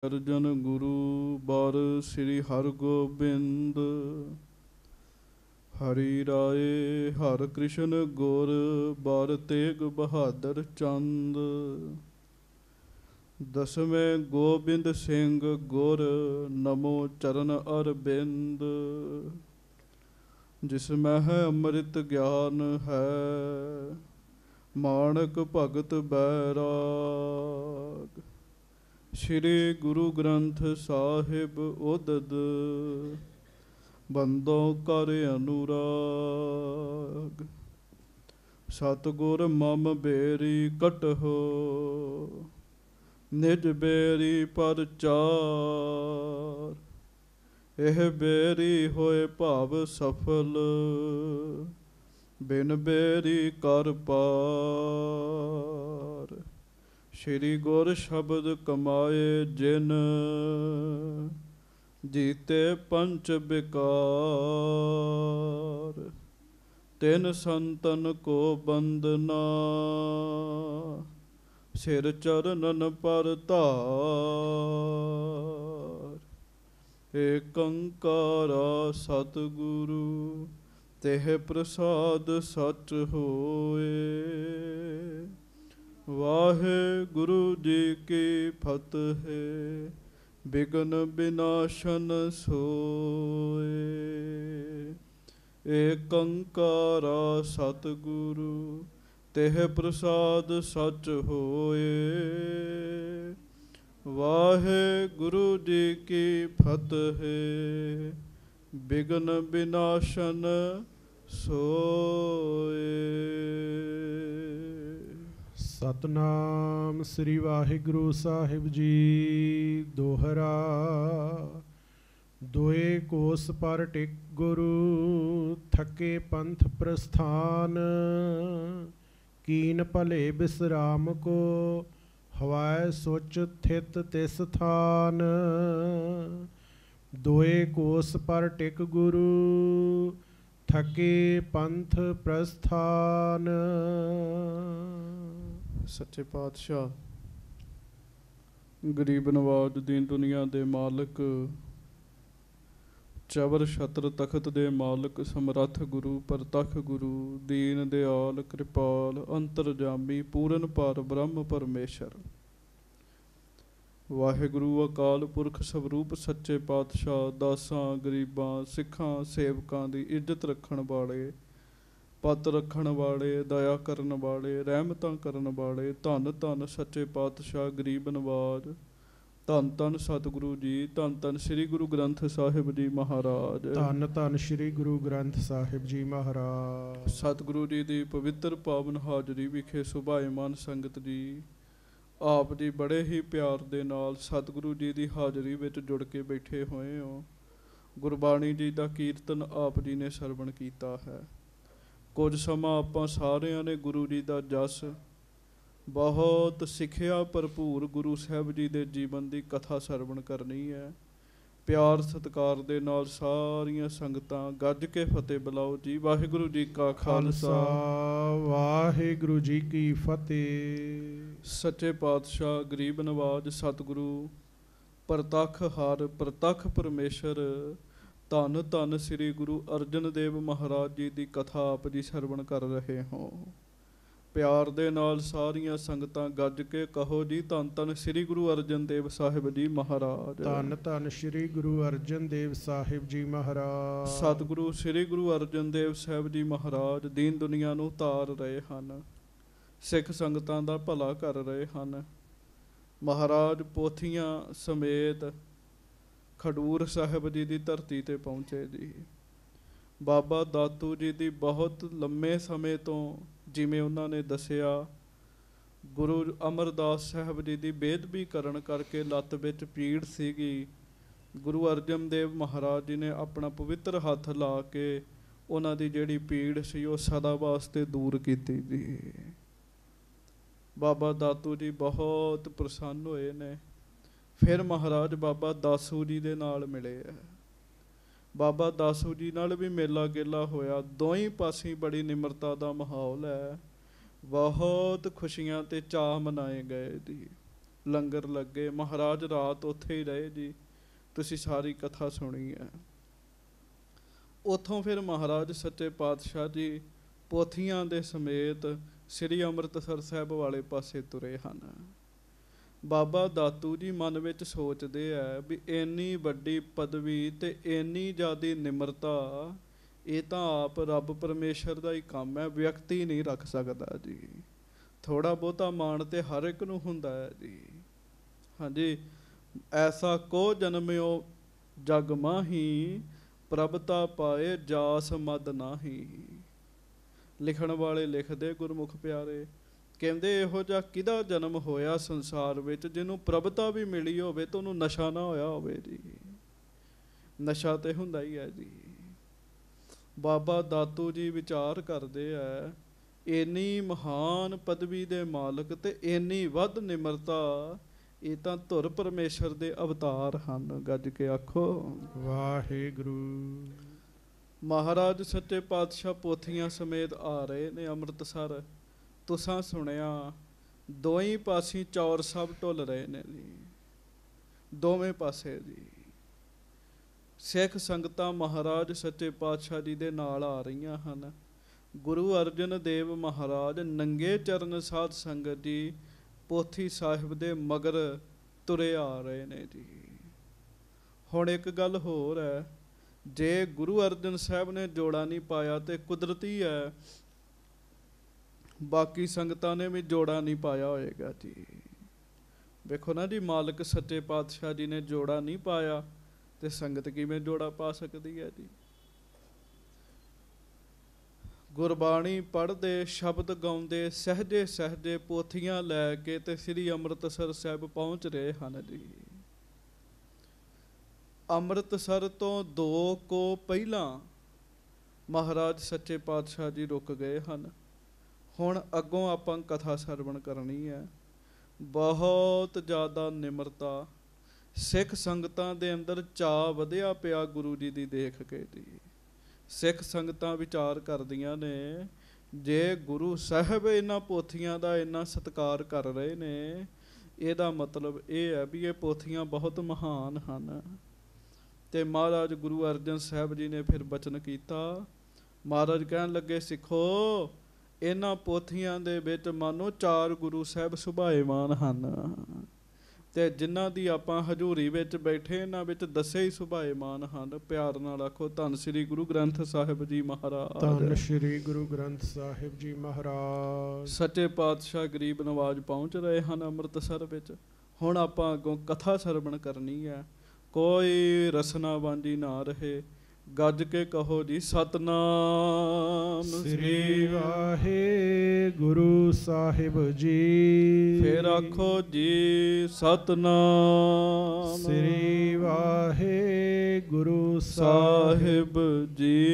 ਅਰਜਨ ਗੁਰੂ ਬਾਰ ਸ੍ਰੀ ਹਰਗੋਬਿੰਦ। ਹਰੀ ਰਾਏ ਹਰ ਕ੍ਰਿਸ਼ਨ ਗੁਰ ਬਾਰ ਤੇਗ ਬਹਾਦਰ ਚੰਦ। ਦਸਵੇਂ ਗੋਬਿੰਦ ਸਿੰਘ ਗੁਰ ਨਮੋ ਚਰਨ ਅਰਬਿੰਦ। ਜਿਸ ਮਹਿ ਅੰਮ੍ਰਿਤ ਗਿਆਨ ਹੈ ਮਾਣਕ ਭਗਤ ਬੈਰਾਗ। ਸ਼੍ਰੀ ਗੁਰੂ ਗ੍ਰੰਥ ਸਾਹਿਬ ਉਦਦ ਬੰਦੋਂ ਕਰ ਅਨੁਰਾਗ। ਸਤਿਗੁਰ ਮਮ ਬੇਰੀ ਕਟਹੋ ਨਿਜ ਬੇਰੀ ਪਰਚਾਰ। ਇਹ ਬੇਰੀ ਹੋਏ ਭਾਵ ਸਫਲ ਬਿਨ ਬੇਰੀ ਕਰ ਪਾਰ। ਸ਼੍ਰੀ ਗੁਰ ਸ਼ਬਦ ਕਮਾਏ ਜਿਨ ਜੀਤੇ ਪੰਚ ਬਿਕਾਰ। ਤਿਨ ਸੰਤਨ ਕੋ ਬੰਦਨਾ ਸਿਰ ਚਰਨਨ ਪਰ ਧਾਰ। ਏਕ ਓੰਕਾਰ ਸਤਿਗੁਰੂ ਤਿਹ ਪ੍ਰਸਾਦ ਸਚ ਹੋਏ। ਵਾਹਿਗੁਰੂ ਜੀ ਕੀ ਫਤਿਹ। ਬਿਘਨ ਬਿਨਾਸ਼ਨ ਸੋਏ। ਏਕ ਓੰਕਾਰ ਸਤਿਗੁਰੂ ਤਿਹ ਪ੍ਰਸਾਦ ਸਚ ਹੋਏ। ਵਾਹਿਗੁਰੂ ਜੀ ਕੀ ਫਤਿਹ। ਬਿਘਨ ਬਿਨਾਸ਼ਨ ਸੋਏ। ਸਤਨਾਮ ਸ੍ਰੀ ਵਾਹਿਗੁਰੂ ਸਾਹਿਬ ਜੀ। ਦੋਹਰਾ। ਦੋਏ ਕੋਸ ਪਰ ਟਿਕ ਗੁਰੂ ਥਕੇ ਪੰਥ ਪ੍ਰਸਥਾਨ। ਕੀਨ ਭਲੇ ਬਿਸਰਾਮ ਕੋ ਹਵਾਏ ਸੁਚ ਥਿਤ ਤਿਸ ਥਾਨ। ਦੋਏ ਕੋਸ ਪਰ ਟਿਕ ਗੁਰੂ ਥਕੇ ਪੰਥ ਪ੍ਰਸਥਾਨ। ਸੱਚੇ ਪਾਤਸ਼ਾਹ ਗਰੀਬ ਨਵਾਜ ਦੀਨ ਦੁਨੀਆ ਦੇ ਮਾਲਕ, ਚਬਰ ਛਤਰ ਤਖਤ ਦੇ ਮਾਲਕ, ਸਮਰੱਥ ਗੁਰੂ ਪ੍ਰਤੱਖ ਗੁਰੂ, ਦੀਨ ਦਿਆਲ ਕਿਰਪਾਲ ਅੰਤਰਜਾਮੀ ਪੂਰਨ ਪਰ ਬ੍ਰਹਮ ਪਰਮੇਸ਼ਰ। ਵਾਹਿਗੁਰੂ ਅਕਾਲ ਪੁਰਖ ਸਵਰੂਪ ਸੱਚੇ ਪਾਤਸ਼ਾਹ ਦਾਸਾਂ ਗਰੀਬਾਂ ਸਿੱਖਾਂ ਸੇਵਕਾਂ ਦੀ ਇੱਜ਼ਤ ਰੱਖਣ ਵਾਲੇ, ਪੱਤ ਰੱਖਣ ਵਾਲੇ, ਦਇਆ ਕਰਨ ਵਾਲੇ, ਰਹਿਮਤਾਂ ਕਰਨ ਵਾਲੇ, ਧੰਨ ਧੰਨ ਸੱਚੇ ਪਾਤਸ਼ਾਹ ਗਰੀਬ ਨਵਾਜ, ਧੰਨ ਧੰਨ ਸਤਿਗੁਰੂ ਜੀ, ਧੰਨ ਧੰਨ ਸ੍ਰੀ ਗੁਰੂ ਗ੍ਰੰਥ ਸਾਹਿਬ ਜੀ ਮਹਾਰਾਜ। ਧੰਨ ਧੰਨ ਸ੍ਰੀ ਗੁਰੂ ਗ੍ਰੰਥ ਸਾਹਿਬ ਜੀ ਮਹਾਰਾਜ। ਸਤਿਗੁਰੂ ਜੀ ਦੀ ਪਵਿੱਤਰ ਪਾਵਨ ਹਾਜ਼ਰੀ ਵਿਖੇ ਸੁਭਾਏਮਾਨ ਸੰਗਤ ਜੀ, ਆਪ ਜੀ ਬੜੇ ਹੀ ਪਿਆਰ ਦੇ ਨਾਲ ਸਤਿਗੁਰੂ ਜੀ ਦੀ ਹਾਜ਼ਰੀ ਵਿੱਚ ਜੁੜ ਕੇ ਬੈਠੇ ਹੋਏ ਹੋ। ਗੁਰਬਾਣੀ ਜੀ ਦਾ ਕੀਰਤਨ ਆਪ ਜੀ ਨੇ ਸਰਵਣ ਕੀਤਾ ਹੈ। ਕੁਝ ਸਮਾਂ ਆਪਾਂ ਸਾਰਿਆਂ ਨੇ ਗੁਰੂ ਜੀ ਦਾ ਜਸ, ਬਹੁਤ ਸਿੱਖਿਆ ਭਰਪੂਰ ਗੁਰੂ ਸਾਹਿਬ ਜੀ ਦੇ ਜੀਵਨ ਦੀ ਕਥਾ ਸਰਵਣ ਕਰਨੀ ਹੈ। ਪਿਆਰ ਸਤਿਕਾਰ ਦੇ ਨਾਲ ਸਾਰੀਆਂ ਸੰਗਤਾਂ ਗੱਜ ਕੇ ਫਤਿਹ ਬੁਲਾਓ ਜੀ। ਵਾਹਿਗੁਰੂ ਜੀ ਕਾ ਖਾਲਸਾ, ਵਾਹਿਗੁਰੂ ਜੀ ਕੀ ਫਤਿਹ। ਸੱਚੇ ਪਾਤਸ਼ਾਹ ਗਰੀਬ ਨਵਾਜ ਸਤਿਗੁਰੂ ਪ੍ਰਤੱਖ ਹਰ ਪ੍ਰਤੱਖ ਪਰਮੇਸ਼ਰ, ਧੰਨ ਧੰਨ ਸ੍ਰੀ ਗੁਰੂ ਅਰਜਨ ਦੇਵ ਮਹਾਰਾਜ ਜੀ ਦੀ ਕਥਾ ਆਪ ਜੀ ਸਰਵਣ ਕਰ ਰਹੇ ਹੋ। ਪਿਆਰ ਦੇ ਨਾਲ ਸਾਰੀਆਂ ਸੰਗਤਾਂ ਗੱਜ ਕੇ ਕਹੋ ਜੀ, ਧੰਨ ਧੰਨ ਸ੍ਰੀ ਗੁਰੂ ਅਰਜਨ ਦੇਵ ਸਾਹਿਬ ਜੀ ਮਹਾਰਾਜ। ਧੰਨ ਧੰਨ ਸ੍ਰੀ ਗੁਰੂ ਅਰਜਨ ਦੇਵ ਸਾਹਿਬ ਜੀ ਮਹਾਰਾਜ। ਸਤਿਗੁਰੂ ਸ੍ਰੀ ਗੁਰੂ ਅਰਜਨ ਦੇਵ ਸਾਹਿਬ ਜੀ ਮਹਾਰਾਜ ਦੀਨ ਦੁਨੀਆ ਨੂੰ ਤਾਰ ਰਹੇ ਹਨ, ਸਿੱਖ ਸੰਗਤਾਂ ਦਾ ਭਲਾ ਕਰ ਰਹੇ ਹਨ। ਮਹਾਰਾਜ ਪੋਥੀਆਂ ਸਮੇਤ ਖਡੂਰ ਸਾਹਿਬ ਜੀ ਦੀ ਧਰਤੀ 'ਤੇ ਪਹੁੰਚੇ ਜੀ। ਬਾਬਾ ਦਾਤੂ ਜੀ ਦੀ ਬਹੁਤ ਲੰਮੇ ਸਮੇਂ ਤੋਂ, ਜਿਵੇਂ ਉਹਨਾਂ ਨੇ ਦੱਸਿਆ, ਗੁਰੂ ਅਮਰਦਾਸ ਸਾਹਿਬ ਜੀ ਦੀ ਬੇਅਦਬੀ ਕਰਨ ਕਰਕੇ ਲੱਤ ਵਿੱਚ ਪੀੜ ਸੀਗੀ। ਗੁਰੂ ਅਰਜਨ ਦੇਵ ਮਹਾਰਾਜ ਜੀ ਨੇ ਆਪਣਾ ਪਵਿੱਤਰ ਹੱਥ ਲਾ ਕੇ ਉਹਨਾਂ ਦੀ ਜਿਹੜੀ ਪੀੜ ਸੀ ਉਹ ਸਦਾ ਵਾਸਤੇ ਦੂਰ ਕੀਤੀ ਜੀ। ਬਾਬਾ ਦਾਤੂ ਜੀ ਬਹੁਤ ਪ੍ਰਸੰਨ ਹੋਏ ਨੇ। ਫਿਰ ਮਹਾਰਾਜ ਬਾਬਾ ਦਾਸੂ ਜੀ ਦੇ ਨਾਲ ਮਿਲੇ ਹੈ। ਬਾਬਾ ਦਾਸੂ ਜੀ ਨਾਲ ਵੀ ਮੇਲਾ ਗੇਲਾ ਹੋਇਆ। ਦੋਹੀਂ ਪਾਸੇ ਬੜੀ ਨਿਮਰਤਾ ਦਾ ਮਾਹੌਲ ਹੈ। ਬਹੁਤ ਖੁਸ਼ੀਆਂ ਤੇ ਚਾਅ ਮਨਾਏ ਗਏ ਜੀ। ਲੰਗਰ ਲੱਗੇ। ਮਹਾਰਾਜ ਰਾਤ ਉੱਥੇ ਹੀ ਰਹੇ ਜੀ। ਤੁਸੀਂ ਸਾਰੀ ਕਥਾ ਸੁਣੀ ਹੈ। ਉੱਥੋਂ ਫਿਰ ਮਹਾਰਾਜ ਸੱਚੇ ਪਾਤਸ਼ਾਹ ਜੀ ਪੋਥੀਆਂ ਦੇ ਸਮੇਤ ਸ੍ਰੀ ਅੰਮ੍ਰਿਤਸਰ ਸਾਹਿਬ ਵਾਲੇ ਪਾਸੇ ਤੁਰੇ ਹਨ। ਬਾਬਾ ਦਾਤੂ ਜੀ ਮਨ ਵਿੱਚ ਸੋਚਦੇ ਹੈ ਵੀ ਇੰਨੀ ਵੱਡੀ ਪਦਵੀ ਤੇ ਇੰਨੀ ਜ਼ਿਆਦਾ ਨਿਮਰਤਾ, ਇਹ ਤਾਂ ਆਪ ਰੱਬ ਪਰਮੇਸ਼ਰ ਦਾ ਹੀ ਕੰਮ ਹੈ, ਵਿਅਕਤੀ ਨਹੀਂ ਰੱਖ ਸਕਦਾ ਜੀ। ਥੋੜ੍ਹਾ ਬਹੁਤਾ ਮਾਣ ਤੇ ਹਰ ਇੱਕ ਨੂੰ ਹੁੰਦਾ ਹੈ ਜੀ। ਹਾਂਜੀ, ਐਸਾ ਕੋ ਜਨਮਿਓ ਜਗ ਮਾਹੀ, ਪ੍ਰਭਤਾ ਪਾਏ ਜਾਸ ਮਦ ਨਾਹੀ। ਲਿਖਣ ਵਾਲੇ ਲਿਖਦੇ ਗੁਰਮੁਖ ਪਿਆਰੇ, ਕਹਿੰਦੇ ਇਹੋ ਜਿਹਾ ਕਿਹਦਾ ਜਨਮ ਹੋਇਆ ਸੰਸਾਰ ਵਿੱਚ ਜਿਹਨੂੰ ਪ੍ਰਭਤਾ ਵੀ ਮਿਲੀ ਹੋਵੇ ਤੇ ਉਹਨੂੰ ਨਸ਼ਾ ਨਾ ਹੋਇਆ ਹੋਵੇ ਜੀ। ਨਸ਼ਾ ਤੇ ਹੁੰਦਾ ਹੀ ਹੈ ਜੀ। ਬਾਬਾ ਦਾਤੂ ਜੀ ਵਿਚਾਰ ਕਰਦੇ ਹੈ, ਇੰਨੀ ਮਹਾਨ ਪਦਵੀ ਦੇ ਮਾਲਕ ਤੇ ਇੰਨੀ ਵੱਧ ਨਿਮਰਤਾ, ਇਹ ਤਾਂ ਧੁਰ ਪਰਮੇਸ਼ਰ ਦੇ ਅਵਤਾਰ ਹਨ। ਗੱਜ ਕੇ ਆਖੋ ਵਾਹਿਗੁਰੂ। ਮਹਾਰਾਜ ਸੱਚੇ ਪਾਤਸ਼ਾਹ ਪੋਥੀਆਂ ਸਮੇਤ ਆ ਰਹੇ ਨੇ ਅੰਮ੍ਰਿਤਸਰ। ਤੁਸਾਂ ਸੁਣਿਆ ਦੋਹੀਂ ਪਾਸੇ ਚੌਰ ਸਾਹਿਬ ਢੁੱਲ ਰਹੇ ਨੇ ਜੀ, ਦੋਵੇਂ ਪਾਸੇ ਜੀ। ਸਿੱਖ ਸੰਗਤਾਂ ਮਹਾਰਾਜ ਸੱਚੇ ਪਾਤਸ਼ਾਹ ਜੀ ਦੇ ਨਾਲ ਆ ਰਹੀਆਂ ਹਨ। ਗੁਰੂ ਅਰਜਨ ਦੇਵ ਮਹਾਰਾਜ ਨੰਗੇ ਚਰਨ ਸਾਧ ਸੰਗਤ ਜੀ ਪੋਥੀ ਸਾਹਿਬ ਦੇ ਮਗਰ ਤੁਰੇ ਆ ਰਹੇ ਨੇ ਜੀ। ਹੁਣ ਇੱਕ ਗੱਲ ਹੋਰ ਹੈ, ਜੇ ਗੁਰੂ ਅਰਜਨ ਸਾਹਿਬ ਨੇ ਜੋੜਾ ਨਹੀਂ ਪਾਇਆ ਤੇ ਕੁਦਰਤੀ ਹੈ ਬਾਕੀ ਸੰਗਤਾਂ ਨੇ ਵੀ ਜੋੜਾ ਨਹੀਂ ਪਾਇਆ ਹੋਏਗਾ ਜੀ। ਵੇਖੋ ਨਾ ਜੀ, ਮਾਲਕ ਸੱਚੇ ਪਾਤਸ਼ਾਹ ਜੀ ਨੇ ਜੋੜਾ ਨਹੀਂ ਪਾਇਆ ਤੇ ਸੰਗਤ ਕਿਵੇਂ ਜੋੜਾ ਪਾ ਸਕਦੀ ਹੈ ਜੀ। ਗੁਰਬਾਣੀ ਪੜ੍ਹਦੇ, ਸ਼ਬਦ ਗਾਉਂਦੇ, ਸਹਿਜੇ ਸਹਿਜੇ ਪੋਥੀਆਂ ਲੈ ਕੇ ਤੇ ਸ੍ਰੀ ਅੰਮ੍ਰਿਤਸਰ ਸਾਹਿਬ ਪਹੁੰਚ ਰਹੇ ਹਨ ਜੀ। ਅੰਮ੍ਰਿਤਸਰ ਤੋਂ 2 ਕੋ ਪਹਿਲਾਂ ਮਹਾਰਾਜ ਸੱਚੇ ਪਾਤਸ਼ਾਹ ਜੀ ਰੁਕ ਗਏ ਹਨ। ਹੁਣ ਅੱਗੋਂ ਆਪਾਂ ਕਥਾ ਸਰਵਣ ਕਰਨੀ ਹੈ। ਬਹੁਤ ਜ਼ਿਆਦਾ ਨਿਮਰਤਾ, ਸਿੱਖ ਸੰਗਤਾਂ ਦੇ ਅੰਦਰ ਚਾਅ ਵਧਿਆ ਪਿਆ ਗੁਰੂ ਜੀ ਦੀ ਦੇਖ ਕੇ ਜੀ। ਸਿੱਖ ਸੰਗਤਾਂ ਵਿਚਾਰ ਕਰਦੀਆਂ ਨੇ, ਜੇ ਗੁਰੂ ਸਾਹਿਬ ਇਹਨਾਂ ਪੋਥੀਆਂ ਦਾ ਇੰਨਾ ਸਤਿਕਾਰ ਕਰ ਰਹੇ ਨੇ, ਇਹਦਾ ਮਤਲਬ ਇਹ ਹੈ ਵੀ ਇਹ ਪੋਥੀਆਂ ਬਹੁਤ ਮਹਾਨ ਹਨ। ਤੇ ਮਹਾਰਾਜ ਗੁਰੂ ਅਰਜਨ ਸਾਹਿਬ ਜੀ ਨੇ ਫਿਰ ਬਚਨ ਕੀਤਾ। ਮਹਾਰਾਜ ਕਹਿਣ ਲੱਗੇ, ਸਿੱਖੋ ਇਹਨਾਂ ਪੋਥੀਆਂ ਦੇ ਵਿੱਚ ਮਾਨੋ 4 ਗੁਰੂ ਸਾਹਿਬ ਸੁਭਾਏਮਾਨ ਹਨ ਤੇ ਜਿਨ੍ਹਾਂ ਦੀ ਆਪਾਂ ਹਜ਼ੂਰੀ ਵਿੱਚ ਬੈਠੇ ਇਹਨਾਂ ਵਿੱਚ 10 ਹੀ ਸੁਭਾਏਮਾਨ ਹਨ। ਪਿਆਰ ਨਾਲ ਆਖੋ, ਧੰਨ ਸ੍ਰੀ ਗੁਰੂ ਗ੍ਰੰਥ ਸਾਹਿਬ ਜੀ ਮਹਾਰਾਜ। ਧੰਨ ਸ੍ਰੀ ਗੁਰੂ ਗ੍ਰੰਥ ਸਾਹਿਬ ਜੀ ਮਹਾਰਾਜ। ਸੱਚੇ ਪਾਤਸ਼ਾਹ ਗਰੀਬ ਨਵਾਜ ਪਹੁੰਚ ਰਹੇ ਹਨ ਅੰਮ੍ਰਿਤਸਰ ਵਿੱਚ। ਹੁਣ ਆਪਾਂ ਅੱਗੋਂ ਕਥਾ ਸਰਵਣ ਕਰਨੀ ਹੈ। ਕੋਈ ਰਸਨਾ ਵਾਂਝੀ ਨਾ ਰਹੇ। ਗੱਜ ਕੇ ਕਹੋ ਜੀ ਸਤਨਾਮ ਸ੍ਰੀ ਵਾਹਿਗੁਰੂ ਸਾਹਿਬ ਜੀ। ਫੇਰ ਆਖੋ ਜੀ ਸਤਨਾਮ ਸ੍ਰੀ ਵਾਹਿਗੁਰੂ ਸਾਹਿਬ ਜੀ।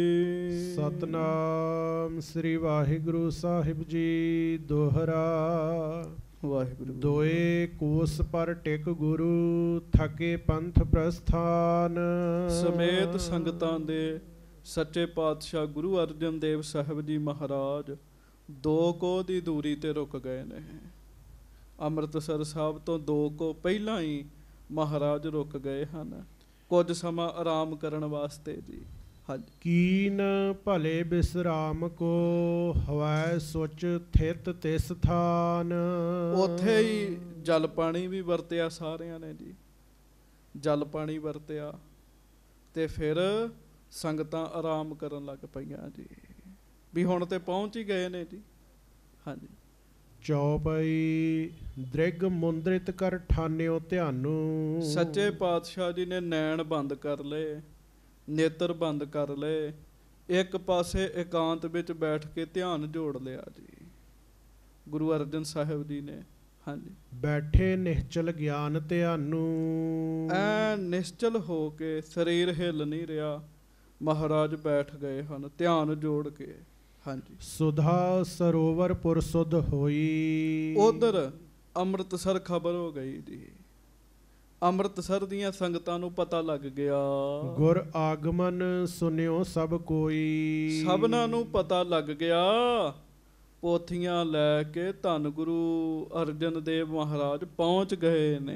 ਸਤਨਾਮ ਸ੍ਰੀ ਵਾਹਿਗੁਰੂ ਸਾਹਿਬ ਜੀ। ਦੋਹਰਾ ਵਾਹਿਗੁਰੂ। ਦੋਏ ਕੋਸ ਪਰ ਟਿਕ ਗੁਰੂ, ਥਕੇ ਪੰਥ ਪ੍ਰਸਥਾਨ। ਸਮੇਤ ਸੰਗਤਾਂ ਦੇ ਸੱਚੇ ਪਾਤਸ਼ਾਹ ਗੁਰੂ ਅਰਜਨ ਦੇਵ ਸਾਹਿਬ ਜੀ ਮਹਾਰਾਜ 2 ਕੋਹ ਦੀ ਦੂਰੀ ਤੇ ਰੁਕ ਗਏ ਨੇ। ਅੰਮ੍ਰਿਤਸਰ ਸਾਹਿਬ ਤੋਂ 2 ਕੋਹ ਪਹਿਲਾਂ ਹੀ ਮਹਾਰਾਜ ਰੁਕ ਗਏ ਹਨ, ਕੁਝ ਸਮਾਂ ਆਰਾਮ ਕਰਨ ਵਾਸਤੇ ਜੀ। ਹਾਂਜੀ। ਕੀਨ ਭਲੇ ਬਿਸਰਾਮ ਕੋ, ਹਵੈ ਸੁਚ ਥਿਤ ਤਿਸ ਥਾਨ। ਉੱਥੇ ਹੀ ਜਲ ਪਾਣੀ ਵੀ ਵਰਤਿਆ ਸਾਰਿਆਂ ਨੇ ਜੀ। ਜਲ ਪਾਣੀ ਵਰਤਿਆ ਤੇ ਫਿਰ ਸੰਗਤਾਂ ਆਰਾਮ ਕਰਨ ਲੱਗ ਪਈਆਂ ਜੀ, ਵੀ ਹੁਣ ਤੇ ਪਹੁੰਚ ਹੀ ਗਏ ਨੇ ਜੀ। ਹਾਂਜੀ। ਚੌਪਈ ਦ੍ਰਿਗ ਮੁੰਦਰਿਤ ਕਰ ਠਾਨਿਓ ਧਿਆਨੂ। ਸੱਚੇ ਪਾਤਸ਼ਾਹ ਜੀ ਨੇ ਨੈਣ ਬੰਦ ਕਰ ਲਏ, ਨੇਤਰ ਬੰਦ ਕਰ ਲਏ, ਇੱਕ ਪਾਸੇ ਇਕਾਂਤ ਵਿੱਚ ਬੈਠ ਕੇ ਧਿਆਨ ਜੋੜ ਲਿਆ ਜੀ ਗੁਰੂ ਅਰਜਨ ਸਾਹਿਬ ਜੀ ਨੇ। ਹਾਂਜੀ। ਬੈਠੇ ਨਿਸ਼ਚਲ ਗਿਆਨ ਧਿਆਨੂ। ਐ ਨਿਸ਼ਚਲ ਹੋ ਕੇ, ਸਰੀਰ ਹਿੱਲ ਨਹੀਂ ਰਿਹਾ, ਮਹਾਰਾਜ ਬੈਠ ਗਏ ਹਨ ਧਿਆਨ ਜੋੜ ਕੇ। ਹਾਂਜੀ। ਸੁਧਾ ਸਰੋਵਰ ਪੁਰ ਸੁਧ ਹੋਈ। ਉਧਰ ਅੰਮ੍ਰਿਤਸਰ ਖਬਰ ਹੋ ਗਈ ਜੀ। ਅੰਮ੍ਰਿਤਸਰ ਦੀਆਂ ਸੰਗਤਾਂ ਨੂੰ ਪਤਾ ਲੱਗ ਗਿਆ, ਗੁਰ ਆਗਮਨ ਸੁਨਿਓ ਸਭ ਕੋਈ। ਸਭਨਾਂ ਨੂੰ ਪਤਾ ਲੱਗ ਗਿਆ ਪੋਥੀਆਂ ਲੈ ਕੇ ਧੰਨ ਗੁਰੂ ਅਰਜਨ ਦੇਵ ਮਹਾਰਾਜ ਪਹੁੰਚ ਗਏ ਨੇ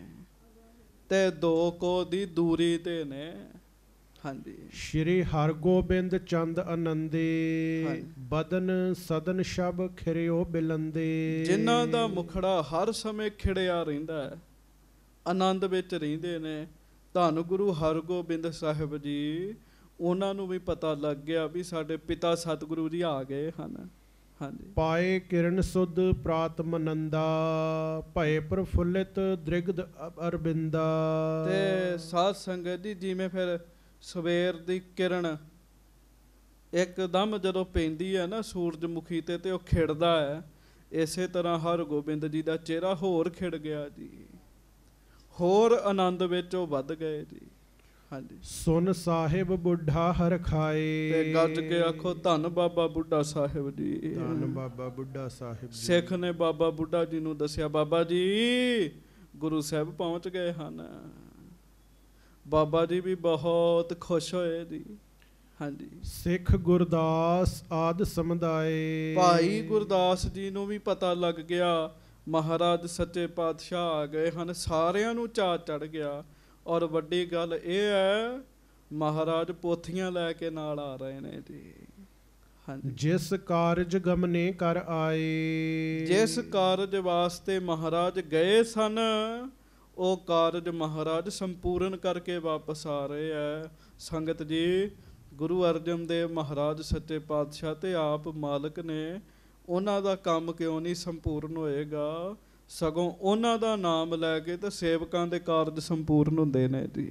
ਤੇ 2 ਕੋਹ ਦੀ ਦੂਰੀ ਤੇ ਨੇ। ਹਾਂਜੀ। ਸ਼੍ਰੀ ਹਰਗੋਬਿੰਦ ਚੰਦ ਆਨੰਦੇ ਬਦਨ ਸਦਨ ਸ਼ਬ ਖਿਰਿਓ ਬਿਲੰਦੇ। ਜਿਨ੍ਹਾਂ ਦਾ ਮੁਖੜਾ ਹਰ ਸਮੇਂ ਖਿੜਿਆ ਰਹਿੰਦਾ ਹੈ, ਆਨੰਦ ਵਿੱਚ ਰਹਿੰਦੇ ਨੇ। ਧੰਨ ਗੁਰੂ ਹਰਗੋਬਿੰਦ ਸਾਹਿਬ ਜੀ, ਉਹਨਾਂ ਨੂੰ ਵੀ ਪਤਾ ਲੱਗ ਗਿਆ ਵੀ ਸਾਡੇ ਪਿਤਾ ਸਤਿਗੁਰੂ ਜੀ ਆ ਗਏ ਹਨ। ਹਾਂਜੀ। ਪਾਏ ਕਿਰਨ ਸੁਧ ਪ੍ਰਾਤਮਨੰਦਾ ਭਏ ਪ੍ਰਫੁੱਲਿਤ ਦ੍ਰਿਗਦ ਅਰਬਿੰਦਾ। ਤੇ ਸਾਧ ਸੰਗਤ ਜੀ, ਜਿਵੇਂ ਫਿਰ ਸਵੇਰ ਦੀ ਕਿਰਨ ਇੱਕਦਮ ਜਦੋਂ ਪੈਂਦੀ ਹੈ ਨਾ ਸੂਰਜਮੁਖੀ ਤੇ ਉਹ ਖਿੜਦਾ ਹੈ, ਇਸੇ ਤਰ੍ਹਾਂ ਹਰਗੋਬਿੰਦ ਜੀ ਦਾ ਚਿਹਰਾ ਹੋਰ ਖਿੜ ਗਿਆ ਜੀ, ਹੋਰ ਆਨੰਦ ਵਿੱਚ ਉਹ ਵੱਧ ਗਏ ਜੀ। ਹਾਂਜੀ। ਸੁਨ ਸਾਹਿਬ ਬੁੱਢਾ ਹਰ ਖਾਏ। ਤੇ ਗੱਜ ਕੇ ਆਖੋ ਧੰਨ ਬਾਬਾ ਬੁੱਢਾ ਸਾਹਿਬ ਜੀ। ਧੰਨ ਬਾਬਾ ਬੁੱਢਾ ਸਾਹਿਬ ਜੀ। ਸਿੱਖ ਨੇ ਬਾਬਾ ਬੁੱਢਾ ਜੀ ਨੂੰ ਦੱਸਿਆ, ਬਾਬਾ ਜੀ ਗੁਰੂ ਸਾਹਿਬ ਪਹੁੰਚ ਗਏ ਹਨ। ਬਾਬਾ ਜੀ ਵੀ ਬਹੁਤ ਖੁਸ਼ ਹੋਏ ਜੀ। ਹਾਂਜੀ। ਸਿੱਖ ਗੁਰਦਾਸ ਆਦਿ ਸਮੁਦਾਏ। ਭਾਈ ਗੁਰਦਾਸ ਜੀ ਨੂੰ ਵੀ ਪਤਾ ਲੱਗ ਗਿਆ ਮਹਾਰਾਜ ਸੱਚੇ ਪਾਤਸ਼ਾਹ ਆ ਗਏ ਹਨ। ਸਾਰਿਆਂ ਨੂੰ ਚਾਅ ਚੜ੍ਹ ਗਿਆ। ਔਰ ਵੱਡੀ ਗੱਲ ਇਹ ਹੈ, ਮਹਾਰਾਜ ਪੋਥੀਆਂ ਲੈ ਕੇ ਨਾਲ ਆ ਰਹੇ ਨੇ ਜੀ। ਹਾਂਜੀ। ਜਿਸ ਕਾਰਜ ਗਮਨੇ ਕਰ ਆਏ। ਜਿਸ ਕਾਰਜ ਵਾਸਤੇ ਮਹਾਰਾਜ ਗਏ ਸਨ, ਉਹ ਕਾਰਜ ਮਹਾਰਾਜ ਸੰਪੂਰਨ ਕਰਕੇ ਵਾਪਸ ਆ ਰਹੇ ਹੈ। ਸੰਗਤ ਜੀ, ਗੁਰੂ ਅਰਜਨ ਦੇਵ ਮਹਾਰਾਜ ਸੱਚੇ ਪਾਤਸ਼ਾਹ ਤੇ ਆਪ ਮਾਲਕ ਨੇ, ਉਹਨਾਂ ਦਾ ਕੰਮ ਕਿਉਂ ਨਹੀਂ ਸੰਪੂਰਨ ਹੋਏਗਾ? ਸਗੋਂ ਉਹਨਾਂ ਦਾ ਨਾਮ ਲੈ ਕੇ ਤੇ ਸੇਵਕਾਂ ਦੇ ਕਾਰਜ ਸੰਪੂਰਨ ਹੁੰਦੇ ਨੇ ਜੀ।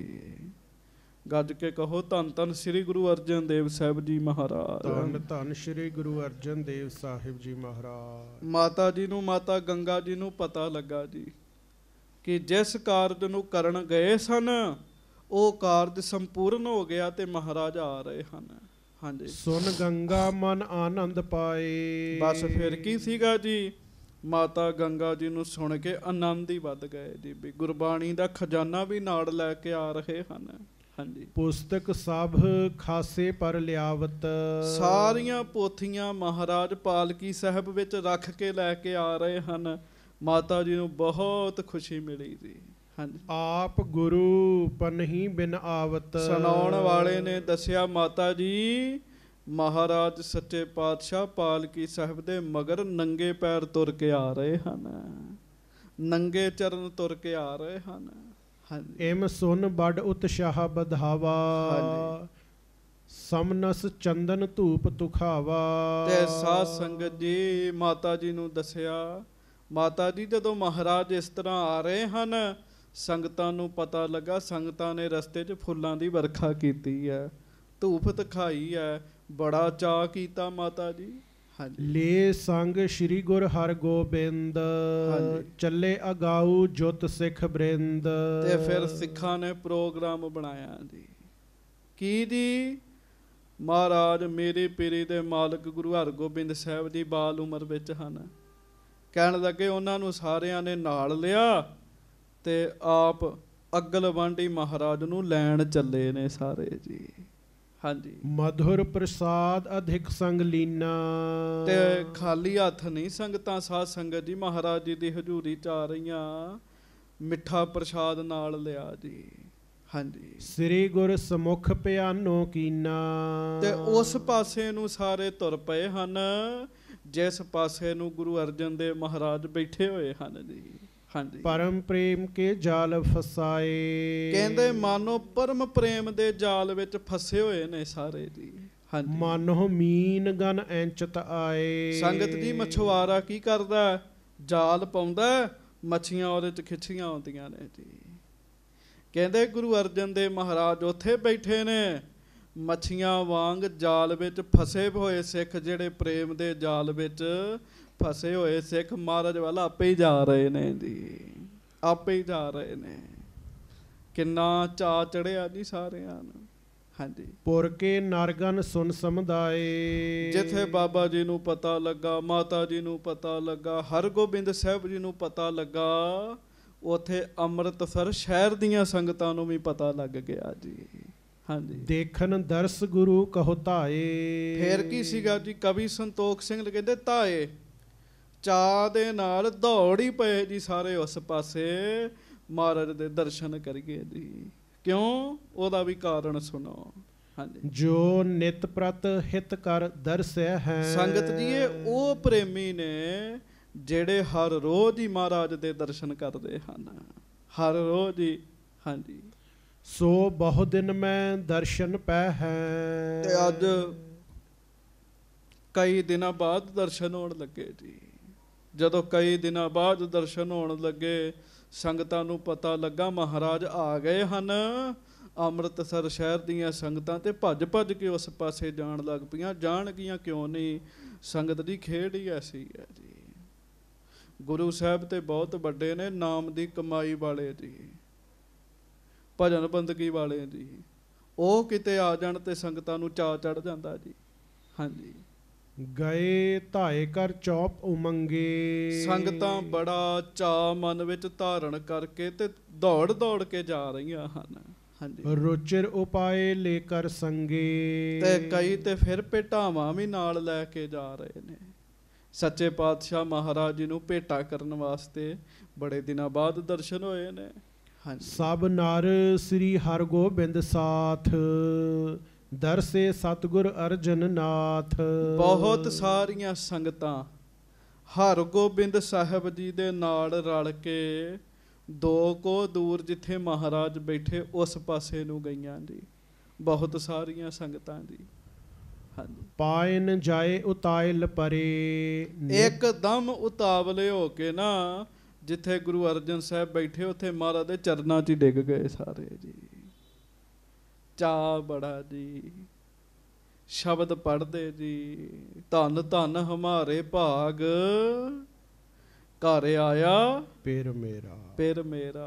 ਗੱਜ ਕੇ ਕਹੋ ਧੰਨ ਧੰਨ ਸ੍ਰੀ ਗੁਰੂ ਅਰਜਨ ਦੇਵ ਸਾਹਿਬ ਜੀ ਮਹਾਰਾਜ। ਧੰਨ ਧੰਨ ਸ੍ਰੀ ਗੁਰੂ ਅਰਜਨ ਦੇਵ ਸਾਹਿਬ ਜੀ ਮਹਾਰਾਜ। ਮਾਤਾ ਜੀ ਨੂੰ, ਮਾਤਾ ਗੰਗਾ ਜੀ ਨੂੰ ਪਤਾ ਲੱਗਾ ਜੀ ਕਿ ਜਿਸ ਕਾਰਜ ਨੂੰ ਕਰਨ ਗਏ ਸਨ ਉਹ ਕਾਰਜ ਸੰਪੂਰਨ ਹੋ ਗਿਆ ਤੇ ਮਹਾਰਾਜ ਆ ਰਹੇ ਹਨ। ਹਾਂਜੀ। ਸੁਨ ਗੰਗਾ ਮਨ ਆਨੰਦ ਪਾਏ। ਬਸ ਫਿਰ ਕੀ ਸੀਗਾ ਜੀ, ਮਾਤਾ ਗੰਗਾ ਜੀ ਨੂੰ ਸੁਣ ਕੇ ਆਨੰਦ ਹੀ ਵੱਧ ਗਏ ਜੀ। ਵੀ ਗੁਰਬਾਣੀ ਦਾ ਖਜ਼ਾਨਾ ਵੀ ਨਾਲ ਲੈ ਕੇ ਆ ਰਹੇ ਹਨ। ਹਾਂਜੀ। ਪੁਸਤਕ ਸਭ ਖਾਸੇ ਪਰ ਲਿਆਵਤ। ਸਾਰੀਆਂ ਪੋਥੀਆਂ ਮਹਾਰਾਜ ਪਾਲਕੀ ਸਾਹਿਬ ਵਿੱਚ ਰੱਖ ਕੇ ਲੈ ਕੇ ਆ ਰਹੇ ਹਨ। ਮਾਤਾ ਜੀ ਨੂੰ ਬਹੁਤ ਖੁਸ਼ੀ ਮਿਲੀ ਜੀ। ਹਾਂਜੀ। ਆਪ ਗੁਰੂ ਪਨਹੀ ਬਿਨ ਆਵਤ। ਸੁਣਾਉਣ ਵਾਲੇ ਨੇ ਦੱਸਿਆ, ਮਾਤਾ ਜੀ ਮਹਾਰਾਜ ਸੱਚੇ ਪਾਤਸ਼ਾਹ ਪਾਲਕੀ ਸਾਹਿਬ ਦੇ ਮਗਰ ਨੰਗੇ ਪੈਰ ਤੁਰ ਕੇ ਆ ਰਹੇ ਹਨ, ਨੰਗੇ ਚਰਨ ਤੁਰ ਕੇ ਆ ਰਹੇ ਹਨ। ਹਾਂਜੀ। ਇਮ ਸੁਨ ਬੜ ਉਤਸ਼ਾਹ ਬਧਾਵਾ। ਸਮਨਸ ਚੰਦਨ ਧੂਪ ਤੁਖਾਵਾ। ਤੇ ਸਾਧ ਸੰਗਤ ਜੀ, ਮਾਤਾ ਜੀ ਨੂੰ ਦੱਸਿਆ, ਮਾਤਾ ਜੀ ਜਦੋਂ ਮਹਾਰਾਜ ਇਸ ਤਰ੍ਹਾਂ ਆ ਰਹੇ ਹਨ, ਸੰਗਤਾਂ ਨੂੰ ਪਤਾ ਲੱਗਾ। ਸੰਗਤਾਂ ਨੇ ਰਸਤੇ 'ਚ ਫੁੱਲਾਂ ਦੀ ਵਰਖਾ ਕੀਤੀ ਹੈ, ਧੂਪ ਦਿਖਾਈ ਹੈ, ਬੜਾ ਚਾਅ ਕੀਤਾ ਮਾਤਾ ਜੀ। ਹਾਂਜੀ। ਲੇ ਸੰਗ ਸ੍ਰੀ ਗੁਰ ਹਰਗੋਬਿੰਦ। ਚੱਲੇ ਅਗਾਊ ਜੁਤ ਸਿੱਖ ਬ੍ਰਿੰਦ। ਤੇ ਫਿਰ ਸਿੱਖਾਂ ਨੇ ਪ੍ਰੋਗਰਾਮ ਬਣਾਇਆ ਜੀ। ਕੀ ਜੀ? ਮਹਾਰਾਜ ਮੇਰੀ ਪੀਰੀ ਦੇ ਮਾਲਕ ਗੁਰੂ ਹਰਗੋਬਿੰਦ ਸਾਹਿਬ ਦੀ ਬਾਲ ਉਮਰ ਵਿੱਚ ਹਨ। ਕਹਿਣ ਲੱਗੇ ਉਹਨਾਂ ਨੂੰ ਸਾਰਿਆਂ ਨੇ ਨਾਲ ਲਿਆ ਤੇ ਆਪ ਅਗਲਵਾਂਢੀ ਮਹਾਰਾਜ ਨੂੰ ਲੈਣ ਚੱਲੇ ਨੇ ਸਾਰੇ ਜੀ। ਹਾਂਜੀ। ਮਧੁਰ ਪ੍ਰਸਾਦ ਅਧਿਕ ਸੰਗ ਲੀਨਾ। ਤੇ ਖਾਲੀ ਹੱਥ ਨਹੀਂ ਸੰਗਤਾਂ, ਸਾਧ ਸੰਗਤ ਜੀ ਮਹਾਰਾਜ ਜੀ ਦੀ ਹਜ਼ੂਰੀ 'ਚ ਆ ਰਹੀਆਂ, ਮਿੱਠਾ ਪ੍ਰਸ਼ਾਦ ਨਾਲ ਲਿਆ ਜੀ। ਹਾਂਜੀ। ਸ੍ਰੀ ਗੁਰ ਸਮੁਖ ਪਿਆਨੋ ਕੀਨਾ। ਤੇ ਉਸ ਪਾਸੇ ਨੂੰ ਸਾਰੇ ਤੁਰ ਪਏ ਹਨ ਜਿਸ ਪਾਸੇ ਨੂੰ ਗੁਰੂ ਅਰਜਨ ਦੇਵ ਮਹਾਰਾਜ ਬੈਠੇ ਹੋਏ ਹਨ ਜੀ। ਹਾਂਜੀ। ਪਰਮ ਪ੍ਰੇਮ ਕੇ ਜਾਲ ਫਸਾਏ। ਕਹਿੰਦੇ ਮਾਨੋ ਪਰਮ ਪ੍ਰੇਮ ਦੇ ਜਾਲ ਵਿੱਚ ਫਸੇ ਹੋਏ ਨੇ ਸਾਰੇ ਜੀ। ਹਾਂਜੀ। ਮਾਨੋ ਮੀਨ ਗਨ ਐਂਚਤ ਆਏ। ਸੰਗਤ ਜੀ, ਮਛੁਆਰਾ ਕੀ ਕਰਦਾ? ਜਾਲ ਪਾਉਂਦਾ, ਮੱਛੀਆਂ ਉਹਦੇ 'ਚ ਖਿੱਚੀਆਂ ਆਉਂਦੀਆਂ ਨੇ ਜੀ। ਕਹਿੰਦੇ ਗੁਰੂ ਅਰਜਨ ਦੇਵ ਮਹਾਰਾਜ ਉੱਥੇ ਬੈਠੇ ਨੇ, ਮੱਛੀਆਂ ਵਾਂਗ ਜਾਲ ਵਿੱਚ ਫਸੇ ਹੋਏ ਸਿੱਖ, ਜਿਹੜੇ ਪ੍ਰੇਮ ਦੇ ਜਾਲ ਵਿੱਚ ਫਸੇ ਹੋਏ ਸਿੱਖ ਮਹਾਰਾਜ ਵੱਲ ਆਪੇ ਹੀ ਜਾ ਰਹੇ ਨੇ ਜੀ, ਆਪੇ ਹੀ ਜਾ ਰਹੇ ਨੇ। ਕਿੰਨਾ ਚਾਅ ਚੜਿਆ ਜੀ ਸਾਰਿਆਂ ਨੂੰ। ਹਾਂਜੀ। ਪੁਰ ਕੇ ਨਰਗਨ ਸੁਨ ਸਮੁਦਾਏ। ਜਿੱਥੇ ਬਾਬਾ ਜੀ ਨੂੰ ਪਤਾ ਲੱਗਾ, ਮਾਤਾ ਜੀ ਨੂੰ ਪਤਾ ਲੱਗਾ, ਹਰਗੋਬਿੰਦ ਸਾਹਿਬ ਜੀ ਨੂੰ ਪਤਾ ਲੱਗਾ, ਉੱਥੇ ਅੰਮ੍ਰਿਤਸਰ ਸ਼ਹਿਰ ਦੀਆਂ ਸੰਗਤਾਂ ਨੂੰ ਵੀ ਪਤਾ ਲੱਗ ਗਿਆ ਜੀ। ਹਾਂਜੀ। ਦੇਖਨ ਦਰਸ ਗੁਰੂ ਕਹੋ ਧਾਏ। ਫੇਰ ਕੀ ਸੀਗਾ ਜੀ, ਕਵੀ ਸੰਤੋਖ ਸਿੰਘ ਕਹਿੰਦੇ ਧਾਏ ਚਾਅ ਦੇ ਨਾਲ ਦੌੜ ਹੀ ਪਏ ਜੀ ਸਾਰੇ ਉਸ ਪਾਸੇ, ਮਹਾਰਾਜ ਦੇ ਦਰਸ਼ਨ ਕਰੀਏ ਜੀ। ਕਿਉਂ? ਉਹਦਾ ਵੀ ਕਾਰਨ ਸੁਣੋ। ਹਾਂਜੀ। ਜੋ ਨਿਤ ਪ੍ਰਤ ਹਿਤ ਕਰ ਦਰਸੈ ਹੈ। ਸੰਗਤ ਜੀ ਇਹ ਉਹ ਪ੍ਰੇਮੀ ਨੇ ਜਿਹੜੇ ਹਰ ਰੋਜ਼ ਹੀ ਮਹਾਰਾਜ ਦੇ ਦਰਸ਼ਨ ਕਰਦੇ ਹਨ, ਹਰ ਰੋਜ਼ ਹੀ। ਹਾਂਜੀ। ਸੋ ਬਹੁ ਦਿਨ ਮੈਂ ਦਰਸ਼ਨ ਪੈ ਹੈ। ਤੇ ਅੱਜ ਕਈ ਦਿਨਾਂ ਬਾਅਦ ਦਰਸ਼ਨ ਹੋਣ ਲੱਗੇ ਜੀ। ਜਦੋਂ ਕਈ ਦਿਨਾਂ ਬਾਅਦ ਦਰਸ਼ਨ ਹੋਣ ਲੱਗੇ, ਸੰਗਤਾਂ ਨੂੰ ਪਤਾ ਲੱਗਾ ਮਹਾਰਾਜ ਆ ਗਏ ਹਨ। ਅੰਮ੍ਰਿਤਸਰ ਸ਼ਹਿਰ ਦੀਆਂ ਸੰਗਤਾਂ ਤੇ ਭੱਜ ਭੱਜ ਕੇ ਉਸ ਪਾਸੇ ਜਾਣ ਲੱਗ ਪਈਆਂ। ਜਾਣਗੀਆਂ ਕਿਉਂ ਨਹੀਂ? ਸੰਗਤ ਦੀ ਖੇਡ ਹੀ ਐਸੀ ਹੈ ਜੀ। ਗੁਰੂ ਸਾਹਿਬ ਤੇ ਬਹੁਤ ਵੱਡੇ ਨੇ, ਨਾਮ ਦੀ ਕਮਾਈ ਵਾਲੇ ਜੀ, ਭਜਨ ਬੰਦਗੀ ਵਾਲੇ ਜੀ। ਉਹ ਕਿਤੇ ਆ ਜਾਣ ਤੇ ਸੰਗਤਾਂ ਨੂੰ ਚਾਅ ਚੜ ਜਾਂਦਾ ਜੀ। ਹਾਂਜੀ। ਗਏ ਧਾਏ ਕਰ ਚੌਪ ਉਮੰਗੇ। ਸੰਗਤਾਂ ਬੜਾ ਚਾਅ ਮਨ ਵਿੱਚ ਧਾਰਨ ਕਰਕੇ ਤੇ ਦੌੜ ਦੌੜ ਕੇ ਜਾ ਰਹੀਆਂ ਹਨ। ਹਾਂਜੀ। ਰੁਚਿਰ ਉਪਾਏ ਲੈ ਕਰ ਸੰਗੇ। ਤੇ ਕਈ ਤੇ ਫਿਰ ਭੇਟਾਵਾਂ ਵੀ ਨਾਲ ਲੈ ਕੇ ਜਾ ਰਹੇ ਨੇ। ਸੱਚੇ ਪਾਤਸ਼ਾਹ ਮਹਾਰਾਜ ਜੀ ਨੂੰ ਭੇਟਾ ਕਰਨ ਵਾਸਤੇ ਬੜੇ ਦਿਨਾਂ ਬਾਅਦ ਦਰਸ਼ਨ ਹੋਏ ਨੇ। ਹਾਂਜੀ। ਸਭ ਨਰ ਸ੍ਰੀ ਹਰਗੋਬਿੰਦ ਸਾਥ, ਦਰਸੇ ਸਤਿਗੁਰ ਅਰਜਨ ਨਾਥ। ਬਹੁਤ ਸਾਰੀਆਂ ਸੰਗਤਾਂ ਹਰਗੋਬਿੰਦ ਸਾਹਿਬ ਜੀ ਦੇ ਨਾਲ ਰਲ ਕੇ 2 ਕੋਹ ਦੂਰ ਜਿੱਥੇ ਮਹਾਰਾਜ ਬੈਠੇ ਉਸ ਪਾਸੇ ਨੂੰ ਗਈਆਂ ਜੀ। ਬਹੁਤ ਸਾਰੀਆਂ ਸੰਗਤਾਂ ਜੀ। ਹਾਂਜੀ। ਪਾਇਨ ਜਾਏ ਉਤਾਇਲ ਪਰੇ। ਇੱਕਦਮ ਉਤਾਵਲੇ ਹੋ ਕੇ ਨਾ ਜਿੱਥੇ ਗੁਰੂ ਅਰਜਨ ਸਾਹਿਬ ਬੈਠੇ ਉੱਥੇ ਮਹਾਰਾਜ ਦੇ ਚਰਨਾਂ 'ਚ ਹੀ ਡਿੱਗ ਗਏ ਸਾਰੇ ਜੀ। ਚਾਅ ਬੜਾ ਜੀ। ਸ਼ਬਦ ਪੜ੍ਹਦੇ ਜੀ, ਧੰਨ ਧੰਨ ਹਮਾਰੇ ਭਾਗ, ਘਰ ਆਇਆ ਪਿਰ ਮੇਰਾ। ਪਿਰ ਮੇਰਾ।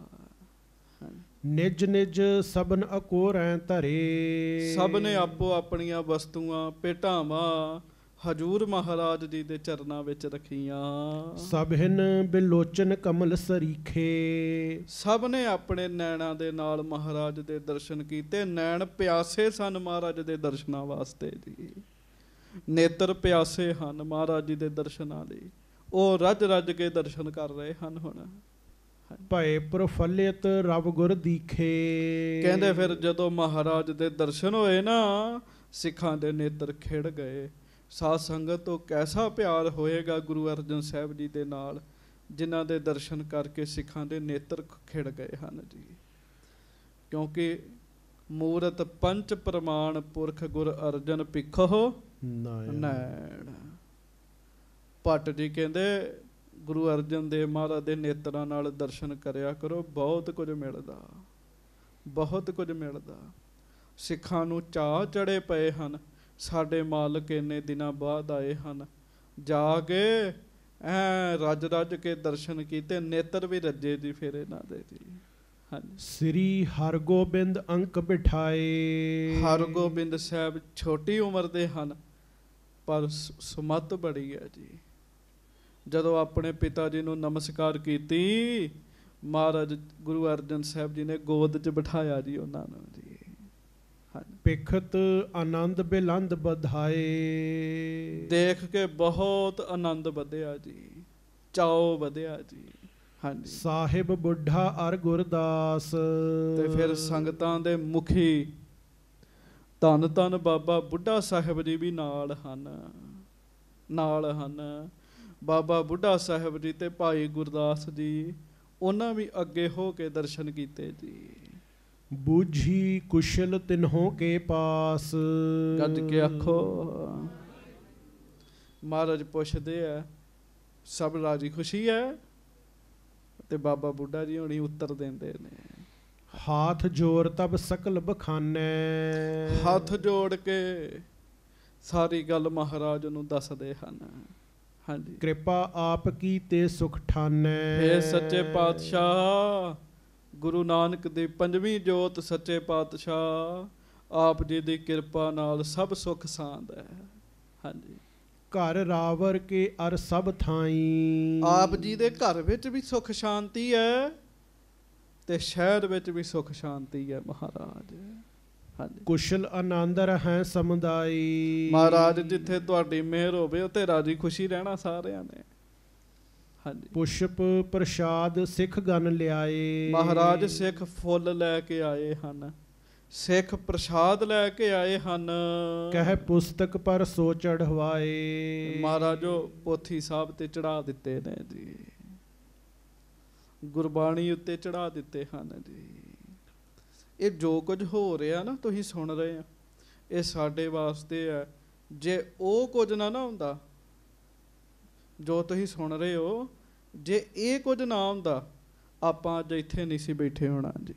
ਨਿਜ ਨਿਜ ਸਭਨ ਅਕੋਰੈ ਧਰੇ। ਸਭ ਨੇ ਆਪੋ ਆਪਣੀਆਂ ਵਸਤੂਆਂ ਭੇਟਾਵਾਂ ਹਜੂਰ ਮਹਾਰਾਜ ਜੀ ਦੇ ਚਰਨਾਂ ਵਿੱਚ ਰੱਖੀਆਂ। ਸਭਿਨ ਬਿਲੋਚਨ ਕਮਲ ਸਰੀਖੇ। ਸਭ ਨੇ ਆਪਣੇ ਨੈਣਾਂ ਦੇ ਨਾਲ ਮਹਾਰਾਜ ਦੇ ਦਰਸ਼ਨ ਕੀਤੇ। ਨੈਣ ਪਿਆਸੇ ਸਨ ਮਹਾਰਾਜ ਦੇ ਦਰਸ਼ਨਾਂ ਵਾਸਤੇ ਜੀ। ਨੇਤਰ ਪਿਆਸੇ ਹਨ ਮਹਾਰਾਜ ਜੀ ਦੇ ਦਰਸ਼ਨਾਂ ਲਈ। ਉਹ ਰੱਜ ਰੱਜ ਕੇ ਦਰਸ਼ਨ ਕਰ ਰਹੇ ਹਨ ਹੁਣ। ਭਏ ਪ੍ਰਫੁੱਲਿਤ ਰਬ ਗੁਰ ਦੀਖੇ। ਕਹਿੰਦੇ ਫਿਰ ਜਦੋਂ ਮਹਾਰਾਜ ਦੇ ਦਰਸ਼ਨ ਹੋਏ ਨਾ, ਸਿੱਖਾਂ ਦੇ ਨੇਤਰ ਖਿੜ ਗਏ। ਸਾਧ ਸੰਗਤ ਤੋਂ ਕੈਸਾ ਪਿਆਰ ਹੋਏਗਾ ਗੁਰੂ ਅਰਜਨ ਸਾਹਿਬ ਜੀ ਦੇ ਨਾਲ, ਜਿਨ੍ਹਾਂ ਦੇ ਦਰਸ਼ਨ ਕਰਕੇ ਸਿੱਖਾਂ ਦੇ ਨੇਤਰ ਖਿੜ ਗਏ ਹਨ ਜੀ। ਕਿਉਂਕਿ ਮੂਰਤ ਪੰਚ ਪ੍ਰਮਾਣ ਪੁਰਖ ਗੁਰ ਅਰਜਨ ਭਿਖੋ ਨੈਣ। ਭੱਟ ਜੀ ਕਹਿੰਦੇ ਗੁਰੂ ਅਰਜਨ ਦੇਵ ਮਹਾਰਾਜ ਦੇ ਨੇਤਰਾਂ ਨਾਲ ਦਰਸ਼ਨ ਕਰਿਆ ਕਰੋ, ਬਹੁਤ ਕੁਝ ਮਿਲਦਾ, ਬਹੁਤ ਕੁਝ ਮਿਲਦਾ। ਸਿੱਖਾਂ ਨੂੰ ਚਾਅ ਚੜੇ ਪਏ ਹਨ। ਸਾਡੇ ਮਾਲਕ ਇੰਨੇ ਦਿਨਾਂ ਬਾਅਦ ਆਏ ਹਨ, ਜਾ ਕੇ ਐ ਰੱਜ ਰੱਜ ਕੇ ਦਰਸ਼ਨ ਕੀਤੇ। ਨੇਤਰ ਵੀ ਰੱਜੇ ਜੀ ਫਿਰ ਇਹਨਾਂ ਦੇ ਜੀ। ਹਾਂਜੀ। ਸ੍ਰੀ ਹਰਗੋਬਿੰਦ ਅੰਕ ਬਿਠਾਏ। ਹਰਗੋਬਿੰਦ ਸਾਹਿਬ ਛੋਟੀ ਉਮਰ ਦੇ ਹਨ ਪਰ ਸੁਮੱਤ ਬੜੀ ਹੈ ਜੀ। ਜਦੋਂ ਆਪਣੇ ਪਿਤਾ ਜੀ ਨੂੰ ਨਮਸਕਾਰ ਕੀਤੀ, ਮਹਾਰਾਜ ਗੁਰੂ ਅਰਜਨ ਸਾਹਿਬ ਜੀ ਨੇ ਗੋਦ 'ਚ ਬਿਠਾਇਆ ਜੀ ਉਹਨਾਂ ਨੂੰ ਜੀ। ਪਿਖਤ ਆਨੰਦ ਬਿਲੰਦ ਬਧਾਏ। ਦੇਖ ਕੇ ਬਹੁਤ ਆਨੰਦ ਵਧਿਆ ਜੀ, ਚਾਉ ਵਧਿਆ ਜੀ। ਹਾਂਜੀ। ਸਾਹਿਬ ਬੁੱਢਾ ਅਰ ਗੁਰਦਾਸ। ਤੇ ਫਿਰ ਸੰਗਤਾਂ ਦੇ ਮੁਖੀ ਧੰਨ ਧੰਨ ਬਾਬਾ ਬੁੱਢਾ ਸਾਹਿਬ ਜੀ ਵੀ ਨਾਲ ਹਨ, ਨਾਲ ਹਨ। ਬਾਬਾ ਬੁੱਢਾ ਸਾਹਿਬ ਜੀ ਤੇ ਭਾਈ ਗੁਰਦਾਸ ਜੀ, ਉਹਨਾਂ ਵੀ ਅੱਗੇ ਹੋ ਕੇ ਦਰਸ਼ਨ ਕੀਤੇ ਜੀ। ਬੂਝੀ ਕੁਸ਼ਲ ਤਿਨਹੋਂ ਕੇ ਪਾਸ। ਗੱਜ ਕੇ ਆਖੋ। ਮਹਾਰਾਜ ਪੁੱਛਦੇ ਆ ਸਭ ਰਾਜੀ ਖੁਸ਼ੀ ਹੈ? ਤੇ ਬਾਬਾ ਬੁੱਢਾ ਜੀ ਹੁਣੀ ਉੱਤਰ ਦਿੰਦੇ ਨੇ, ਹਾਥ ਜੋੜ ਤਬ ਸਕਲ ਬਖਾਨੈ। ਹੱਥ ਜੋੜ ਕੇ ਸਾਰੀ ਗੱਲ ਮਹਾਰਾਜ ਨੂੰ ਦੱਸਦੇ ਹਨ। ਹਾਂਜੀ। ਕਿਰਪਾ ਆਪ ਕੀ ਤੇ ਸੁਖ ਠਾਨੈ। ਹੇ ਸੱਚੇ ਪਾਤਸ਼ਾਹ, ਗੁਰੂ ਨਾਨਕ ਦੀ 5ਵੀਂ ਜੋਤ ਸੱਚੇ ਪਾਤਸ਼ਾਹ ਆਪ ਜੀ ਦੀ ਕਿਰਪਾ ਨਾਲ ਸਭ ਸੁੱਖ ਸਾਂਦ ਹੈ। ਹਾਂਜੀ। ਘਰ ਰਾਵਰ ਕੇ ਅਰ ਸਭ ਥਾਈ। ਆਪ ਜੀ ਦੇ ਘਰ ਵਿੱਚ ਵੀ ਸੁੱਖ ਸ਼ਾਂਤੀ ਹੈ ਤੇ ਸ਼ਹਿਰ ਵਿੱਚ ਵੀ ਸੁੱਖ ਸ਼ਾਂਤੀ ਹੈ ਮਹਾਰਾਜ। ਹਾਂਜੀ। ਕੁਸ਼ਲ ਆਨੰਦ ਰਹਿ ਸਮੁਦਾਈ। ਮਹਾਰਾਜ ਜਿੱਥੇ ਤੁਹਾਡੀ ਮਿਹਰ ਹੋਵੇ ਉੱਥੇ ਰਾਜੀ ਖੁਸ਼ੀ ਰਹਿਣਾ ਸਾਰਿਆਂ ਨੇ। ਹਾਂਜੀ। ਪੁਸ਼ਪ ਪ੍ਰਸ਼ਾਦ ਸਿੱਖ ਗਨ ਲਿਆਏ। ਮਹਾਰਾਜ ਸਿੱਖ ਫੁੱਲ ਲੈ ਕੇ ਆਏ ਹਨ, ਸਿੱਖ ਪ੍ਰਸ਼ਾਦ ਲੈ ਕੇ ਆਏ ਹਨ। ਕਹਿ ਪੁਸਤਕ ਪਰ ਸੋ ਚੜ੍ਹਵਾਏ। ਮਹਾਰਾਜੋ ਪੋਥੀ ਸਾਹਿਬ ਤੇ ਚੜਾ ਦਿੱਤੇ ਨੇ ਜੀ, ਗੁਰਬਾਣੀ ਉੱਤੇ ਚੜਾ ਦਿੱਤੇ ਹਨ ਜੀ। ਇਹ ਜੋ ਕੁਝ ਹੋ ਰਿਹਾ ਨਾ ਤੁਸੀਂ ਸੁਣ ਰਹੇ ਆ, ਇਹ ਸਾਡੇ ਵਾਸਤੇ ਹੈ। ਜੇ ਉਹ ਕੁਝ ਨਾ ਹੁੰਦਾ ਜੋ ਤੁਸੀਂ ਸੁਣ ਰਹੇ ਹੋ, ਜੇ ਇਹ ਕੁਝ ਨਾ ਹੁੰਦਾ ਆਪਾਂ ਅੱਜ ਇੱਥੇ ਨਹੀਂ ਸੀ ਬੈਠੇ ਹੋਣਾ ਜੀ।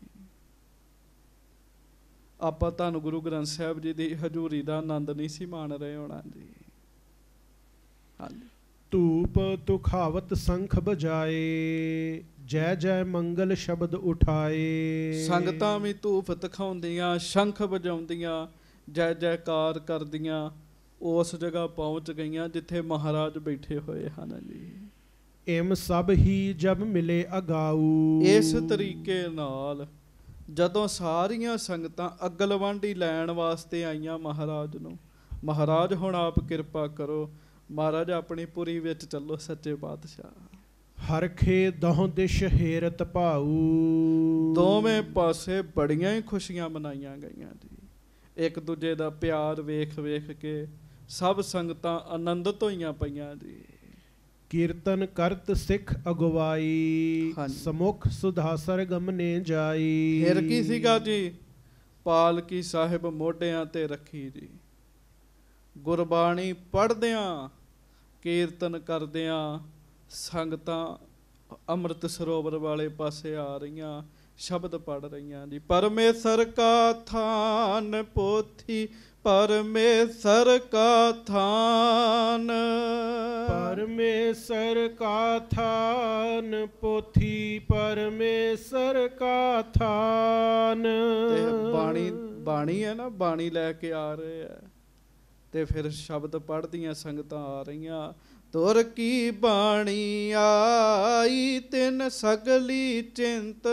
ਆਪਾਂ ਧੰਨ ਗੁਰੂ ਗ੍ਰੰਥ ਸਾਹਿਬ ਜੀ ਦੀ ਹਜ਼ੂਰੀ ਦਾ ਆਨੰਦ ਨਹੀਂ ਸੀ ਮਾਣ ਰਹੇ ਹੋਣਾ ਜੀ। ਹਾਂਜੀ। ਧੂਪ ਤੁਖਾਵਤ ਸੰਖ ਬਜਾਏ। ਜੈ ਜੈ ਮੰਗਲ ਸ਼ਬਦ ਉਠਾਏ। ਸੰਗਤਾਂ ਵੀ ਧੂਪ ਤਖਾਉਂਦੀਆਂ, ਸ਼ੰਖ ਵਜਾਉਂਦੀਆਂ, ਜੈ ਜੈਕਾਰ ਕਰਦੀਆਂ ਉਸ ਜਗ੍ਹਾ ਪਹੁੰਚ ਗਈਆਂ ਜਿੱਥੇ ਮਹਾਰਾਜ ਬੈਠੇ ਹੋਏ ਹਨ ਜੀ। ਇਮ ਸਭ ਹੀ ਜਬ ਮਿਲੇ ਅਗਾਊ। ਇਸ ਤਰੀਕੇ ਨਾਲ ਜਦੋਂ ਸਾਰੀਆਂ ਸੰਗਤਾਂ ਅਗਲਵਾਂਢੀ ਲੈਣ ਵਾਸਤੇ ਆਈਆਂ ਮਹਾਰਾਜ ਨੂੰ, ਮਹਾਰਾਜ ਹੁਣ ਆਪ ਕਿਰਪਾ ਕਰੋ, ਮਹਾਰਾਜ ਆਪਣੀ ਪੁਰੀ ਵਿੱਚ ਚੱਲੋ ਸੱਚੇ ਪਾਤਸ਼ਾਹ। ਹਰਖੇ ਦੋਹ ਦਿਸ਼ ਹੇਰਤ ਭਾਊ। ਦੋਵੇਂ ਪਾਸੇ ਬੜੀਆਂ ਹੀ ਖੁਸ਼ੀਆਂ ਮਨਾਈਆਂ ਗਈਆਂ ਜੀ। ਇੱਕ ਦੂਜੇ ਦਾ ਪਿਆਰ ਵੇਖ ਵੇਖ ਕੇ ਸਭ ਸੰਗਤਾਂ ਆਨੰਦਿਤ ਹੋਈਆਂ ਪਈਆਂ ਜੀ। ਕੀਰਤਨ ਕਰਤ ਸਿੱਖ ਅਗਵਾਈ। ਸਮੁਖ ਸੁਧਾਸਰ ਗਮਨੇ ਜਾਈ। ਫਿਰ ਕੀ ਸੀਗਾ ਜੀ? ਪਾਲਕੀ ਸਾਹਿਬ ਮੋਢਿਆਂ ਤੇ ਰੱਖੀ ਜੀ। ਗੁਰਬਾਣੀ ਪੜ੍ਹਦਿਆਂ ਕੀਰਤਨ ਕਰਦਿਆਂ ਸੰਗਤਾਂ ਅੰਮ੍ਰਿਤ ਸਰੋਵਰ ਵਾਲੇ ਪਾਸੇ ਆ ਰਹੀਆਂ, ਸ਼ਬਦ ਪੜ੍ਹ ਰਹੀਆਂ ਜੀ। ਪਰਮੇਸ਼ਰ ਕਾ ਥਾਨ ਪੋਥੀ, ਪਰਮੇਸ਼ਰ ਕਾ ਥਾਨ। ਪਰਮੇਸ਼ਰ ਕਾ ਥਾਨ ਪੋਥੀ, ਪਰਮੇਸ਼ਰ ਕਾ ਥਾਨ। ਤੇ ਬਾਣੀ ਹੈ ਨਾ, ਬਾਣੀ ਲੈ ਕੇ ਆ ਰਹੇ ਆ ਤੇ ਫਿਰ ਸ਼ਬਦ ਪੜ੍ਹਦੀਆਂ ਸੰਗਤਾਂ ਆ ਰਹੀਆਂ। ਤੁਰ ਕੀ ਬਾਣੀ ਆਈ, ਤਿਨ ਸਗਲੀ ਚਿੰਤ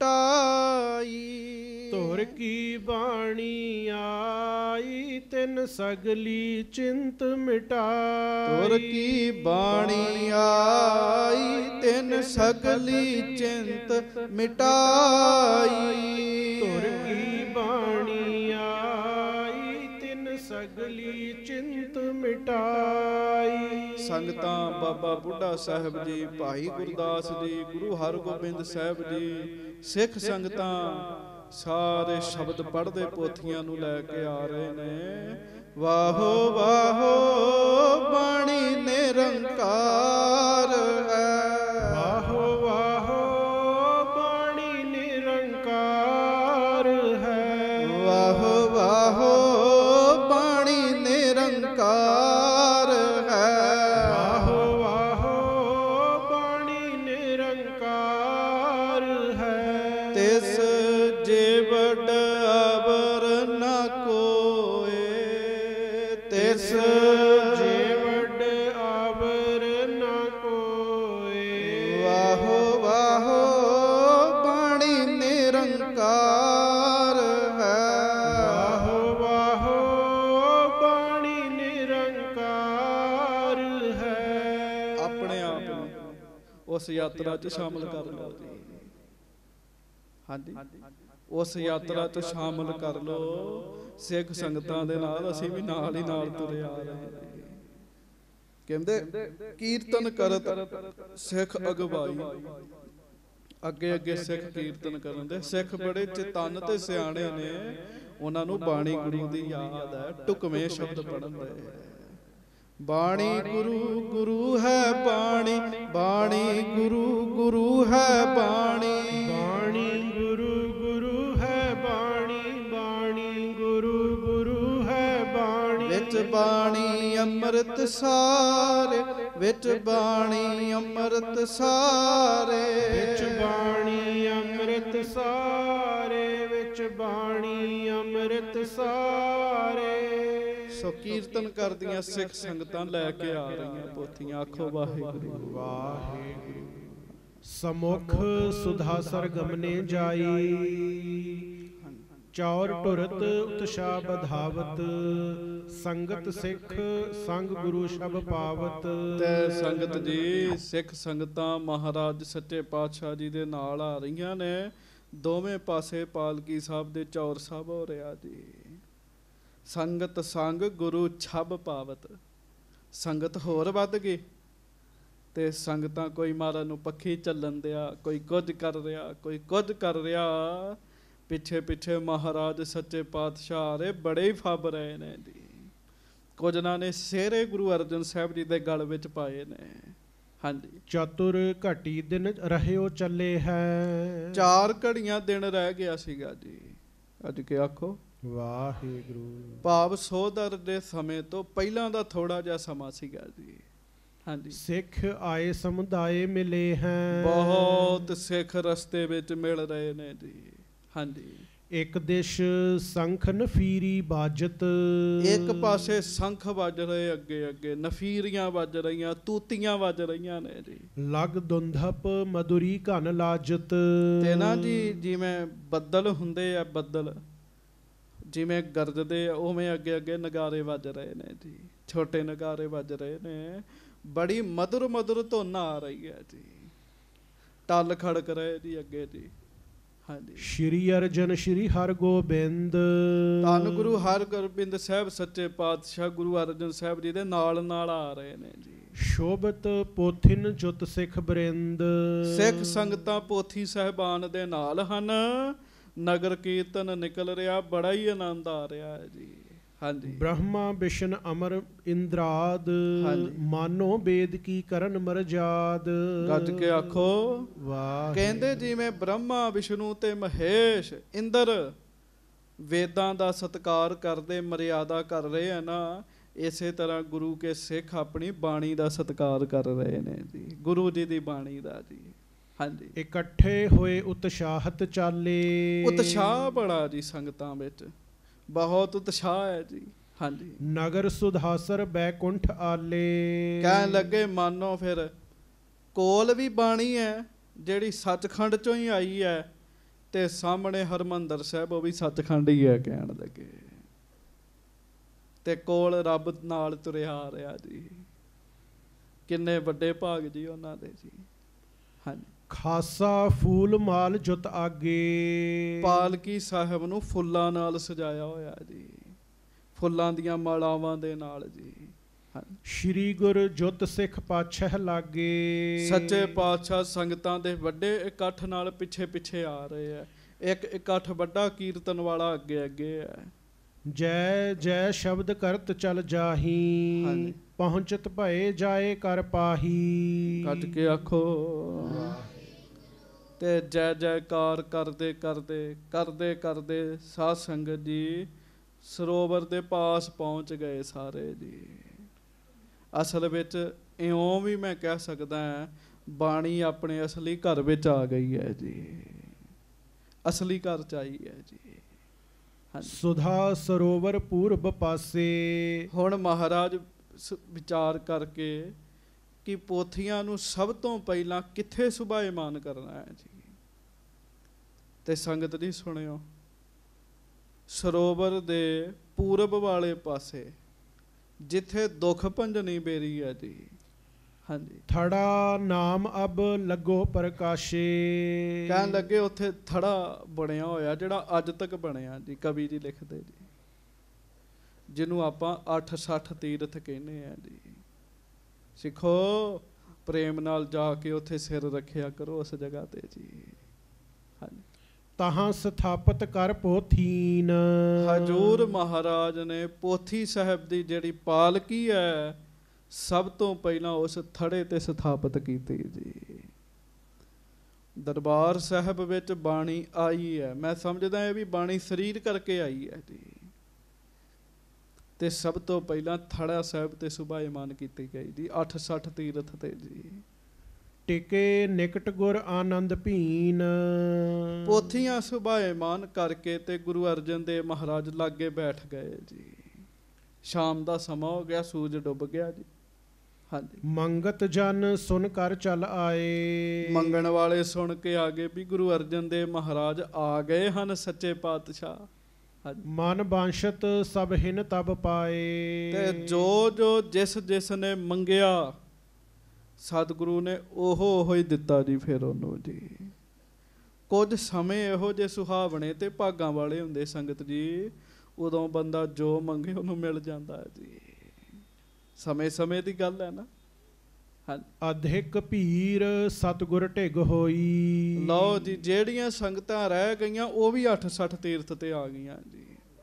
ਮਿਟਾਈ। ਤੁਰ ਕੀ ਬਾਣੀ ਆਈ, ਤਿਨ ਸਗਲੀ ਚਿੰਤ ਮਿਟਾਈ। ਤੁਰ ਕੀ ਬਾਣੀ ਆਈ, ਤਿਨ ਸਗਲੀ ਚਿੰਤ ਮਿਟਾਈ। ਤੁਰ ਕੀ ਬਾਣੀ ਆਈ, ਤਿਨ ਸਗਲੀ ਚਿੰਤ ਮਿਟਾਈ। ਸੰਗਤਾਂ ਬਾਬਾ ਬੁੱਢਾ ਸਾਹਿਬ ਜੀ, ਭਾਈ ਗੁਰਦਾਸ ਜੀ, ਗੁਰੂ ਹਰਗੋਬਿੰਦ ਸਾਹਿਬ ਜੀ, ਸਿੱਖ ਸੰਗਤਾਂ ਸਾਰੇ ਸ਼ਬਦ ਪੜ੍ਹਦੇ ਪੋਥੀਆਂ ਨੂੰ ਲੈ ਕੇ ਆ ਰਹੇ ਨੇ। ਵਾਹੋ ਵਾਹੋ ਬਾਣੀ ਨਿਰੰਕਾਰ ਹੈ। ਵਾਹੋ ਵਾਹੋ ਬਾਣੀ ਨਿਰੰਕਾਰ ਹੈ। ਵਾਹੋ ਵਾਹੋ ਬਾਣੀ ਨਿਰੰਕਾਰ ਹੈ। ਵਾਹੋ ਵਾਹੋ ਬਾਣੀ ਨਿਰੰਕਾਰ ਹੈ। ਤਿਸ ਜੀਵੜ ਅਵਰ ਨਾ ਕੋਏ, ਤਿਸ ਜੀਵੜ ਅਵਰ ਨਾ ਕੋਏ। ਵਾਹੋ ਵਾਹੋ ਬਾਣੀ ਨਿਰੰਕਾਰ ਹੈ। ਵਾਹੋ ਵਾਹੋ ਬਾਣੀ ਨਿਰੰਕਾਰ ਹੈ। ਆਪਣੇ ਆਪ ਨੂੰ ਉਸ ਯਾਤਰਾ 'ਚ ਸ਼ਾਮਲ ਕਰ ਲਓ ਜੀ। ਹਾਂਜੀ, ਉਸ ਯਾਤਰਾ 'ਚ ਸ਼ਾਮਲ ਕਰ ਲਓ। ਸਿੱਖ ਸੰਗਤਾਂ ਦੇ ਨਾਲ ਅਸੀਂ ਵੀ ਨਾਲ ਹੀ ਨਾਲ ਤੁਰੇ ਆ ਰਹੇ ਹਾਂ। ਕਹਿੰਦੇ ਕੀਰਤਨ ਕਰਤ ਸਿੱਖ ਅਗਵਾਈ। ਅੱਗੇ ਅੱਗੇ ਸਿੱਖ ਕੀਰਤਨ ਕਰਨ ਦੇ। ਸਿੱਖ ਬੜੇ ਚੇਤਨ ਤੇ ਸਿਆਣੇ ਨੇ, ਉਹਨਾਂ ਨੂੰ ਬਾਣੀ ਗੁਰੂ ਦੀ ਯਾਦ ਹੈ, ਢੁਕਵੇਂ ਸ਼ਬਦ ਪੜ੍ਹਨ ਦੇ। ਬਾਣੀ ਗੁਰੂ ਗੁਰੂ ਹੈ ਬਾਣੀ, ਬਾਣੀ ਗੁਰੂ ਗੁਰੂ ਹੈ ਬਾਣੀ। ਬਾਣੀ ਗੁਰੂ ਗੁਰੂ ਹੈ ਬਾਣੀ, ਬਾਣੀ ਗੁਰੂ ਗੁਰੂ ਹੈ ਬਾਣੀ। ਵਿੱਚ ਬਾਣੀ ਅੰਮ੍ਰਿਤ ਸਾਰੇ, ਵਿੱਚ ਬਾਣੀ ਅੰਮ੍ਰਿਤ ਸਾਰੇ। ਵਿੱਚ ਬਾਣੀ ਅੰਮ੍ਰਿਤ ਸਾਰੇ, ਵਿੱਚ ਬਾਣੀ ਅੰਮ੍ਰਿਤ ਸਾਰੇ। ਸੋ ਕੀਰਤਨ ਕਰਦੀਆਂ ਸਿੱਖ ਸੰਗਤਾਂ ਲੈ ਕੇ ਆ ਰਹੀਆਂ ਪੋਥੀਆਂ। ਆਖੋ ਵਾਹਿਗੁਰੂ ਵਾਹਿਗੁਰੂ। ਸਮੁਖ ਸੁਧਾਸਰ ਗਮਨੇ ਜਾਈ। ਚੌਰ ਟੁਰਤ ਉਤਸ਼ਾ ਬਧਾਵਤ, ਸੰਗਤ ਸਿੱਖ ਸੰਗ ਗੁਰੂ ਸ਼ਬ ਪਾਵਤ। ਤੇ ਸੰਗਤ ਜੀ, ਸਿੱਖ ਸੰਗਤਾਂ ਮਹਾਰਾਜ ਸੱਚੇ ਪਾਤਸ਼ਾਹ ਜੀ ਦੇ ਨਾਲ ਆ ਰਹੀਆਂ ਨੇ। ਦੋਵੇਂ ਪਾਸੇ ਪਾਲਕੀ ਸਾਹਿਬ ਦੇ ਚੌਰ ਸਾਹਿਬ ਹੋ ਰਿਹਾ ਜੀ। ਸੰਗਤ ਸੰਗ ਗੁਰੂ ਛਬ ਪਾਵਤ। ਸੰਗਤ ਹੋਰ ਵੱਧ ਗਈ ਤੇ ਸੰਗਤਾਂ ਕੋਈ ਮਹਾਰਾਜ ਨੂੰ ਪੱਖੀ ਚੱਲਣ ਦਿਆ, ਕੋਈ ਕੁਝ ਕਰ ਰਿਹਾ, ਕੋਈ ਕੁਝ ਕਰ ਰਿਹਾ। ਪਿੱਛੇ ਪਿੱਛੇ ਮਹਾਰਾਜ ਸੱਚੇ ਪਾਤਸ਼ਾਹ ਆ ਰਹੇ, ਬੜੇ ਹੀ ਫੱਬ ਰਹੇ ਨੇ ਜੀ। ਕੁਝ ਇਹਨਾਂ ਨੇ ਸਿਹਰੇ ਗੁਰੂ ਅਰਜਨ ਸਾਹਿਬ ਜੀ ਦੇ ਗਲ ਵਿੱਚ ਪਾਏ ਨੇ। ਹਾਂਜੀ। ਚਤੁਰ ਘਟੀ ਦਿਨ ਰਹਿਓ ਚੱਲੇ ਹੈ। 4 ਘੜੀਆਂ ਦਿਨ ਰਹਿ ਗਿਆ ਸੀਗਾ ਜੀ। ਅੱਜ ਕੇ ਆਖੋ ਵਾਹਿਗੁਰੂ। ਭਾਵ ਸੋਧਰ ਦੇ ਸਮੇਂ ਤੋਂ ਪਹਿਲਾਂ ਦਾ ਥੋੜਾ ਜਿਹਾ ਸਮਾਂ ਸੀਗਾ ਜੀ। ਹਾਂਜੀ। ਸਿੱਖ ਆਏ ਸਮੁਦਾਏ ਮਿਲੇ ਹੈ। ਬਹੁਤ ਸਿੱਖ ਰਸਤੇ ਵਿੱਚ ਮਿਲ ਰਹੇ ਨੇ ਜੀ। ਹਾਂਜੀ। ਇੱਕ ਦਿਸ਼ ਸੰਖ ਨਫੀਰੀ ਬਾਜਤ। ਇੱਕ ਪਾਸੇ ਸੰਖ ਵੱਜ ਰਹੇ, ਅੱਗੇ ਅੱਗੇ ਨਫੀਰੀਆਂ ਵੱਜ ਰਹੀਆਂ, ਤੂਤੀਆਂ ਵੱਜ ਰਹੀਆਂ ਨੇ ਜੀ। ਲਗ ਦੁੰਧਪ ਮਧੁਰੀ ਘਨ ਲਾਜਤ। ਤੇ ਨਾ ਜੀ, ਜਿਵੇਂ ਬੱਦਲ ਹੁੰਦੇ ਆ, ਬੱਦਲ ਜਿਵੇਂ ਗਰਜਦੇ ਆ, ਉਵੇਂ ਅੱਗੇ ਅੱਗੇ ਨਗਾਰੇ ਵੱਜ ਰਹੇ ਨੇ ਜੀ। ਛੋਟੇ ਨਗਾਰੇ ਵੱਜ ਰਹੇ ਨੇ। ਬੜੀ ਮਧੁਰ ਮਧੁਰ ਧੁਨ ਆ ਰਹੀ ਹੈ ਜੀ। ਟੱਲ ਖੜਕ ਰਹੇ ਜੀ ਅੱਗੇ ਜੀ। ਹਾਂਜੀ। ਸ਼੍ਰੀ ਅਰਜਨ ਸ਼੍ਰੀ ਹਰਗੋਬਿੰਦ। ਧੰਨ ਗੁਰੂ ਹਰਗੋਬਿੰਦ ਸਾਹਿਬ ਸੱਚੇ ਪਾਤਸ਼ਾਹ ਗੁਰੂ ਅਰਜਨ ਸਾਹਿਬ ਜੀ ਦੇ ਨਾਲ ਨਾਲ ਆ ਰਹੇ ਨੇ ਜੀ। ਸ਼ੋਭਤ ਪੋਥਿਨ ਜੁਤ ਸਿੱਖ ਬਰਿੰਦ। ਸਿੱਖ ਸੰਗਤਾਂ ਪੋਥੀ ਸਾਹਿਬਾਨ ਦੇ ਨਾਲ ਹਨ। ਨਗਰ ਕੀਰਤਨ ਨਿਕਲ ਰਿਹਾ, ਬੜਾ ਹੀ ਆਨੰਦ ਆ ਰਿਹਾ ਹੈ ਜੀ। ਹਾਂਜੀ। ਬ੍ਰਹਮਾ ਵਿਸ਼ਨ ਅਮਰ ਇੰਦਰਾਦ। ਹਾਂਜੀ। ਮਾਨੋ ਵੇਦ ਕੀ ਕਰਨ ਮਰਜਾਦ। ਗੱਜ ਕੇ ਆਖੋ ਵਾਹ। ਕਹਿੰਦੇ ਜਿਵੇਂ ਬ੍ਰਹਮਾ ਵਿਸ਼ਨੂੰ ਤੇ ਮਹੇਸ਼ ਇੰਦਰ ਵੇਦਾਂ ਦਾ ਸਤਿਕਾਰ ਕਰਦੇ, ਮਰਿਆਦਾ ਕਰ ਰਹੇ ਆ ਨਾ, ਇਸੇ ਤਰ੍ਹਾਂ ਗੁਰੂ ਕੇ ਸਿੱਖ ਆਪਣੀ ਬਾਣੀ ਦਾ ਸਤਿਕਾਰ ਕਰ ਰਹੇ ਨੇ ਜੀ। ਗੁਰੂ ਜੀ ਦੀ ਬਾਣੀ ਦਾ ਜੀ। ਹਾਂਜੀ। ਇਕੱਠੇ ਹੋਏ ਉਤਸ਼ਾਹਤ ਚਾਲੇ। ਉਤਸ਼ਾਹ ਬੜਾ ਜੀ ਸੰਗਤਾਂ ਵਿੱਚ, ਬਹੁਤ ਉਤਸ਼ਾਹ ਹੈ ਜੀ। ਹਾਂਜੀ। ਨਗਰ ਸੁਧਾਸਰ ਬੈਕੁੰਠ ਆਲੇ। ਕਹਿਣ ਲੱਗੇ ਮਾਨੋ ਫਿਰ ਕੋਲ ਵੀ ਬਾਣੀ ਹੈ ਜਿਹੜੀ ਸੱਚਖੰਡ ਚੋਂ ਹੀ ਆਈ ਹੈ, ਤੇ ਸਾਹਮਣੇ ਹਰਮੰਦਰ ਸਾਹਿਬ ਉਹ ਵੀ ਸੱਚਖੰਡ ਹੀ ਹੈ ਕਹਿਣ ਲੱਗੇ। ਤੇ ਕੋਲ ਰੱਬ ਨਾਲ ਤੁਰਿਆ ਆ ਰਿਹਾ ਜੀ। ਕਿੰਨੇ ਵੱਡੇ ਭਾਗ ਜੀ ਉਹਨਾਂ ਦੇ ਜੀ। ਹਾਂਜੀ। ਖਾਸਾ ਫੂਲ ਮਾਲ ਜੁਤ ਆਗੇ। ਪਾਲਕੀ ਸਾਹਿਬ ਨੂੰ ਫੁੱਲਾਂ ਨਾਲ ਸਜਾਇਆ ਹੋਇਆ ਜੀ। ਫੁੱਲਾਂ ਦੀਆਂ ਮਾਲਾਵਾਂ ਦੇ ਨਾਲ ਜੀ। ਸ਼੍ਰੀ ਗੁਰ ਜੁਤ ਸਿੱਖ ਪਾਤਸ਼ਾਹ ਲਾਗੇ। ਸੱਚੇ ਪਾਤਸ਼ਾਹ ਸੰਗਤਾਂ ਦੇ ਵੱਡੇ ਇਕੱਠ ਨਾਲ ਪਿੱਛੇ ਪਿੱਛੇ ਆ ਰਹੇ ਹੈ। ਇੱਕ ਇਕੱਠ ਵੱਡਾ ਕੀਰਤਨ ਵਾਲਾ ਅੱਗੇ ਅੱਗੇ ਹੈ। ਜੈ ਜੈ ਸ਼ਬਦ ਕਰਤ ਚਲ ਜਾਹੀ। ਪਹੁੰਚਤ ਭਏ ਜਾਏ ਕਰ ਪਾਹੀ। ਕੱਟ ਕੇ ਆਖੋ। ਤੇ ਜੈ ਜੈਕਾਰ ਕਰਦੇ ਕਰਦੇ ਕਰਦੇ ਕਰਦੇ ਸਾਧ ਸੰਗਤ ਜੀ ਸਰੋਵਰ ਦੇ ਪਾਸ ਪਹੁੰਚ ਗਏ ਸਾਰੇ ਜੀ। ਅਸਲ ਵਿੱਚ ਇਉਂ ਵੀ ਮੈਂ ਕਹਿ ਸਕਦਾ ਹਾਂ, ਬਾਣੀ ਆਪਣੇ ਅਸਲੀ ਘਰ ਵਿੱਚ ਆ ਗਈ ਹੈ ਜੀ। ਅਸਲੀ ਘਰ ਚ ਆਈ ਹੈ ਜੀ। ਸੁਧਾ ਸਰੋਵਰ ਪੂਰਬ ਪਾਸੇ। ਹੁਣ ਮਹਾਰਾਜ ਵਿਚਾਰ ਕਰਕੇ ਕਿ ਪੋਥੀਆਂ ਨੂੰ ਸਭ ਤੋਂ ਪਹਿਲਾਂ ਕਿੱਥੇ ਸੁਭਾਇਮਾਨ ਕਰਨਾ ਹੈ ਜੀ। ਤੇ ਸੰਗਤ ਜੀ ਸੁਣਿਓ, ਸਰੋਵਰ ਦੇ ਪੂਰਬ ਵਾਲੇ ਪਾਸੇ ਜਿੱਥੇ ਦੁੱਖ ਭੰਜਨੀ ਬੇਰੀ ਹੈ ਜੀ। ਹਾਂਜੀ। ਥੜਾ ਨਾਮ ਅਬ ਲੱਗੋ ਪ੍ਰਕਾਸ਼ੇ। ਕਹਿਣ ਲੱਗੇ ਉੱਥੇ ਥੜਾ ਬਣਿਆ ਹੋਇਆ ਜਿਹੜਾ ਅੱਜ ਤੱਕ ਬਣਿਆ ਜੀ। ਕਵੀ ਜੀ ਲਿਖਦੇ ਜੀ, ਜਿਹਨੂੰ ਆਪਾਂ 860 ਤੀਰਥ ਕਹਿੰਦੇ ਆ ਜੀ। ਸਿੱਖੋ ਪ੍ਰੇਮ ਨਾਲ ਜਾ ਕੇ ਉੱਥੇ ਸਿਰ ਰੱਖਿਆ ਕਰੋ ਉਸ ਜਗ੍ਹਾ ਤੇ ਜੀ। ਹਾਂਜੀ। ਤਹਾਂ ਸਥਾਪਿਤ ਕਰ ਪੋਥੀਨ। ਹਜੂਰ ਮਹਾਰਾਜ ਨੇ ਪੋਥੀ ਸਾਹਿਬ ਦੀ ਜਿਹੜੀ ਪਾਲਕੀ ਹੈ ਸਭ ਤੋਂ ਪਹਿਲਾਂ ਉਸ ਥੜੇ ਤੇ ਸਥਾਪਿਤ ਕੀਤੀ ਜੀ। ਦਰਬਾਰ ਸਾਹਿਬ ਵਿੱਚ ਬਾਣੀ ਆਈ ਹੈ, ਮੈਂ ਸਮਝਦਾ ਇਹ ਵੀ ਬਾਣੀ ਸਰੀਰ ਕਰਕੇ ਆਈ ਹੈ ਜੀ। ਤੇ ਸਭ ਤੋਂ ਪਹਿਲਾਂ ਥੜਾ ਸਾਹਿਬ ਤੇ ਸੁਭਾਇਮਾਨ ਕੀਤੀ ਗਈ ਜੀ 860 ਤੀਰਥ ਤੇ ਜੀ। ਟਿਕੇ ਨਿਕਟ ਗੁਰ ਆਨੰਦ ਭੀਨ। ਪੋਥੀਆਂ ਸੁਭਾਇਮਾਨ ਕਰਕੇ ਤੇ ਗੁਰੂ ਅਰਜਨ ਦੇਵ ਮਹਾਰਾਜ ਲਾਗੇ ਬੈਠ ਗਏ ਜੀ। ਸ਼ਾਮ ਦਾ ਸਮਾਂ ਹੋ ਗਿਆ, ਸੂਰਜ ਡੁੱਬ ਗਿਆ ਜੀ। ਹਾਂਜੀ। ਮੰਗਤ ਜਨ ਸੁਣ ਕਰ ਚੱਲ ਆਏ। ਮੰਗਣ ਵਾਲੇ ਸੁਣ ਕੇ ਆ ਗਏ ਵੀ ਗੁਰੂ ਅਰਜਨ ਦੇਵ ਮਹਾਰਾਜ ਆ ਗਏ ਹਨ ਸੱਚੇ ਪਾਤਸ਼ਾਹ। ਮਨ ਬਾਂਸ਼ਤ ਸਭ ਹਿਨ ਤਬ ਪਾਏ। ਤੇ ਜੋ ਜੋ ਜਿਸ ਨੇ ਮੰਗਿਆ ਸਤਿਗੁਰੂ ਨੇ ਉਹੋ ਹੀ ਦਿੱਤਾ ਜੀ। ਫਿਰ ਉਹਨੂੰ ਜੀ ਕੁਝ ਸਮੇਂ ਇਹੋ ਜਿਹੇ ਸੁਹਾਵਣੇ ਤੇ ਭਾਗਾਂ ਵਾਲੇ ਹੁੰਦੇ ਸੰਗਤ ਜੀ, ਉਦੋਂ ਬੰਦਾ ਜੋ ਮੰਗੇ ਉਹਨੂੰ ਮਿਲ ਜਾਂਦਾ ਜੀ। ਸਮੇਂ ਦੀ ਗੱਲ ਹੈ ਨਾ। ਅਧਿਕ ਭੀਰ ਸਤਿਗੁਰ ਢਿਗ ਹੋਈ। ਲਓ ਜੀ, ਜਿਹੜੀਆਂ ਸੰਗਤਾਂ ਰਹਿ ਗਈਆਂ ਉਹ ਵੀ 8-60 ਤੀਰਥ ਤੇ ਆ ਗਈਆਂ ਜੀ।